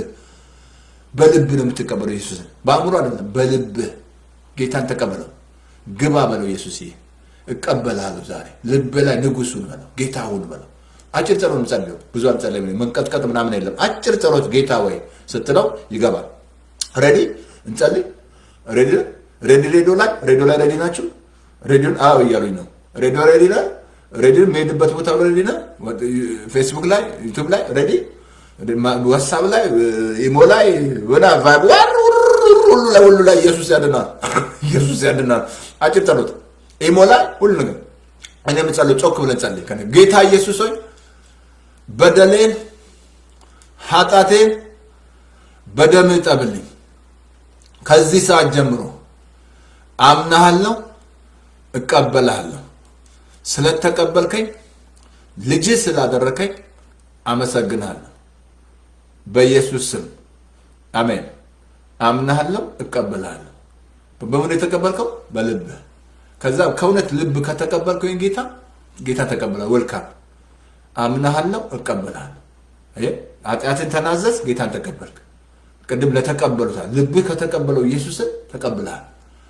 በልብ ነው የምትቀበለው ኢየሱስ በአእምሮ አይደለም በልብ ጌታን ተቀበለው ግባ በለው ኢየሱስ እቀበላለሁ ዛሬ ልብ ላይ ንጉሱን በለው ጌታውን በለው አጭር ጸሎት እንጸልይ ብዙ አንጸልይ መንቀጥቀጥ ምናምን የለም አጭር ጸሎት ጌታ ወይ ስትለው ይገባል ሬዲ እንጸልይ ሬዲ ሬዲ ሬዲዮ ላይ ሬዲዮ ላይ ሬዲ ናችሁ ሬዲዮን አው ይያሉኝ ነው ሬዲዮ ሬዲ ላይ ሬዲዮ ሜድበት ቦታ ሬዲ ነው ፌስቡክ ላይ ዩቲዩብ ላይ ሬዲ ዋትስአፕ ላይ ኢሞ ላይ ወላ ቫይበር ሁሉ ላይ ሁሉ ላይ ኢየሱስ ያድናል ኢየሱስ ያድናል አጭር ጸሎት ኢሞ ላይ ሁሉ ነገር እኔ መጸለይ ጮክ ብለን ጸልይ ከነ ጌታ ኢየሱስ ሆይ በደሌን ኃጢአቴን በደም ጠብልኝ ከዚህ ሰዓት ጀምሮ አምናለሁ እቀበላለሁ ስለተቀበልከኝ ልጅ ስላደረከኝ አመሰግናለሁ በኢየሱስ ስም አሜን አምናለሁ እቀበላለሁ በምን የተቀበልከው በልብ ከዛ ከውነት ልብ ከተቀበልከው ጌታ ጌታ ተቀበለ ወልካም አምናለሁ እቀበላለሁ አይ አጥያትን ተናዘዝ ጌታን ተቀበልክ ቅድም ለተቀበሉታ ልብ ከተቀበለው ኢየሱስን ተቀበላል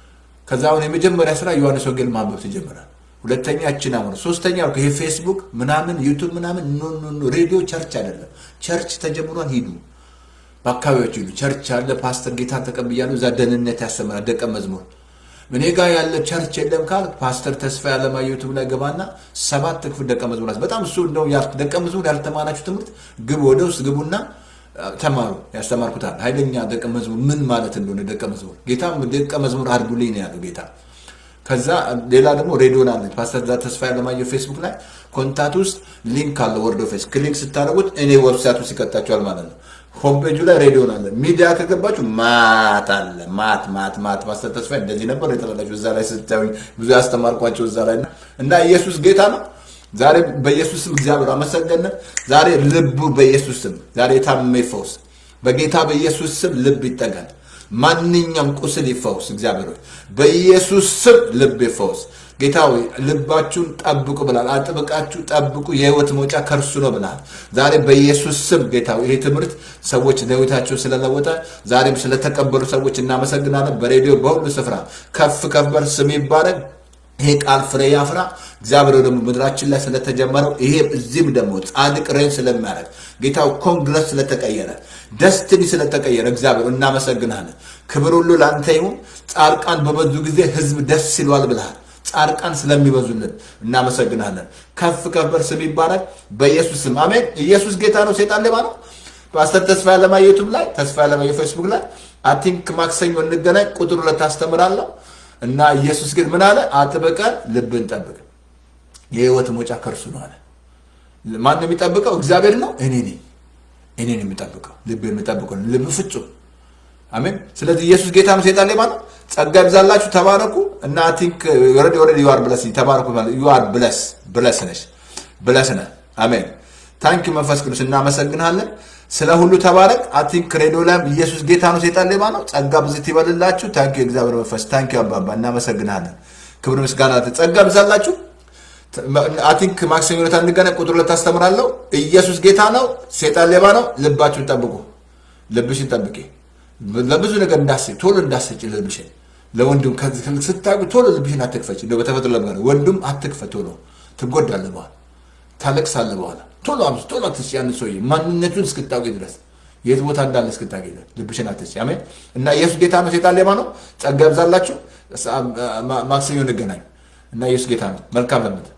ከዛው የመጀመሪያ ስራ ዮሐንስ ወንጌል ማንበብ ተጀመረ ሁለተኛ እቺና ነው ሶስተኛው ከሄ ፌስቡክ ምናምን ዩቲዩብ ምናምን ኖ ኖ ኖ ሬዲዮ ቸርች አይደለም ቸርች ተጀምሯል ሂዱ ባካባቢዎች ሂዱ ቸርች አለ ፓስተር ጌታን ተቀበያሉ እዛ ደህንነት ያስተምራል ደቀ መዝሙር ምን ጋር ያለ ቸርች የለም ካል ፓስተር ተስፋ ያለማ ዩቲዩብ ላይ ገባና ሰባት ክፍል ደቀ መዝሙር በጣም እሱ እንደው ያ ደቀ መዝሙር ያልተማራችሁ ትምህርት ግብ ወደውስ ግቡና ተማሩ ያስተማርኩታል ኃይለኛ ደቀ መዝሙር ምን ማለት እንደሆነ ደቀ መዝሙር ጌታም ደቀ መዝሙር አድርጉልኝ ነው ያለው ጌታ ከዛ ሌላ ደግሞ ሬዲዮ አለ ፓስተር ተስፋ ያለማየው ፌስቡክ ላይ ኮንታክት ውስጥ ሊንክ አለ ወርድ ኦፍ ፌስ ክሊክ ስታደርጉት እኔ ዌብሳይቱ ሲከታቻል ማለት ነው ሆም ፔጁ ላይ ሬዲዮ አለ ሚዲያ ከገባችሁ ማት አለ ማት ማት ማት ፓስተር ተስፋ እንደዚህ ነበር የተላላችሁ እዛ ላይ ስታዩኝ ብዙ ያስተማርኳቸው እዛ ላይ እና ኢየሱስ ጌታ ነው ዛሬ በኢየሱስ ስም እግዚአብሔር አመሰገነ ዛሬ ልቡ በኢየሱስ ስም ዛሬ ታመመ ይፈውስ በጌታ በኢየሱስ ስም ልብ ይጠጋል ማንኛውም ቁስል ይፈውስ እግዚአብሔር በኢየሱስ ስም ልብ ይፈውስ ጌታው ልባችሁን ጠብቁ ብላል አጥብቃችሁ ጠብቁ የህይወት መውጫ ከርሱ ነው ብላል ዛሬ በኢየሱስ ስም ጌታው ይሄ ትምህርት ሰዎች ለህይወታቸው ስለለወጠ ዛሬም ስለተቀበሉ ሰዎች እናመሰግናለን በሬዲዮ በሁሉ ስፍራ ከፍ ከበር ስም ይባረክ ይሄ ቃል ፍሬ ያፍራ እግዚአብሔር ደግሞ ምድራችን ላይ ስለተጀመረው ይሄ እዚህም ደግሞ ጻድቅ ሬን ስለማያረግ ጌታው ኮንግረስ ስለተቀየረ ደስቲኒ ስለተቀየረ እግዚአብሔር እናመሰግናለን ክብር ሁሉ ላንተ ይሁን ጻድቃን በበዙ ጊዜ ህዝብ ደስ ይሏል ብለሃል ጻድቃን ስለሚበዙልን እናመሰግናለን ከፍ ከበር ስም ይባረክ በኢየሱስ ስም አሜን ኢየሱስ ጌታ ነው ሰይጣን ሌባ ነው ፓስተር ተስፋ ያለማየው ዩቲዩብ ላይ ተስፋ ያለማየው ፌስቡክ ላይ አይ ቲንክ ማክሰኞ እንገናኝ ቁጥር ሁለት አስተምራለሁ እና ኢየሱስ ግን ምን አለ አጥብቀ ልብን ጠብቅ የህይወት መውጫ ከርሱ ነው አለ ማን ነው የሚጠብቀው እግዚአብሔር ነው እኔ ነኝ እኔ ነኝ የሚጠብቀው ልብን የሚጠብቀው ልብ ፍጹም አሜን ስለዚህ ኢየሱስ ጌታ ነው ሰይጣን ሌባ ነው ጸጋ ይብዛላችሁ ተባረኩ እና አይ ቲንክ ኦሬዲ ኦሬዲ ዩ አር ብለሲንግ ተባረኩ ዩ አር ብለስ ብለስ ነሽ ብለስ ነህ አሜን ታንክ ዩ መንፈስ ቅዱስ እናመሰግናለን ስለ ሁሉ ተባረክ አይ ቲንክ ሬዲዮ ላይ ኢየሱስ ጌታ ነው ሰይጣን ሌባ ነው ጸጋ ብዝት ይበልላችሁ ታንክ ዩ እግዚአብሔር መንፈስ ታንክ ዩ አባባ እናመሰግናለን ክብር ምስጋና ጸጋ ይብዛላችሁ አይ ቲንክ ማክሰኞ ዕለት እንገናኝ። ቁጥር ሁለት አስተምራለሁ። ኢየሱስ ጌታ ነው፣ ሰይጣን ሌባ ነው። ልባችሁን ጠብቁ። ልብሽን ጠብቂ። ለብዙ ነገር እንዳስጭ ቶሎ እንዳስጭ ልብሽን ለወንድም ስታጉ ቶሎ ልብሽን አትክፈች። እንደው በተፈጥሮ ለምን ወንድም አትክፈት። ቶሎ ትጎዳለህ፣ በኋላ ታለቅሳለህ። በኋላ ቶሎ አምስ ቶሎ አትስጭ። ያን ሰውዬ ማንነቱን እስክታውቂ ድረስ የት ቦታ እንዳለ እስክታውቂ ድረስ ልብሽን አትስጭ። አሜን። እና ኢየሱስ ጌታ ነው፣ ሰይጣን ሌባ ነው። ጸጋ ይብዛላችሁ። ማክሰኞ እንገናኝ እና ኢየሱስ ጌታ ነው። መልካም ለምት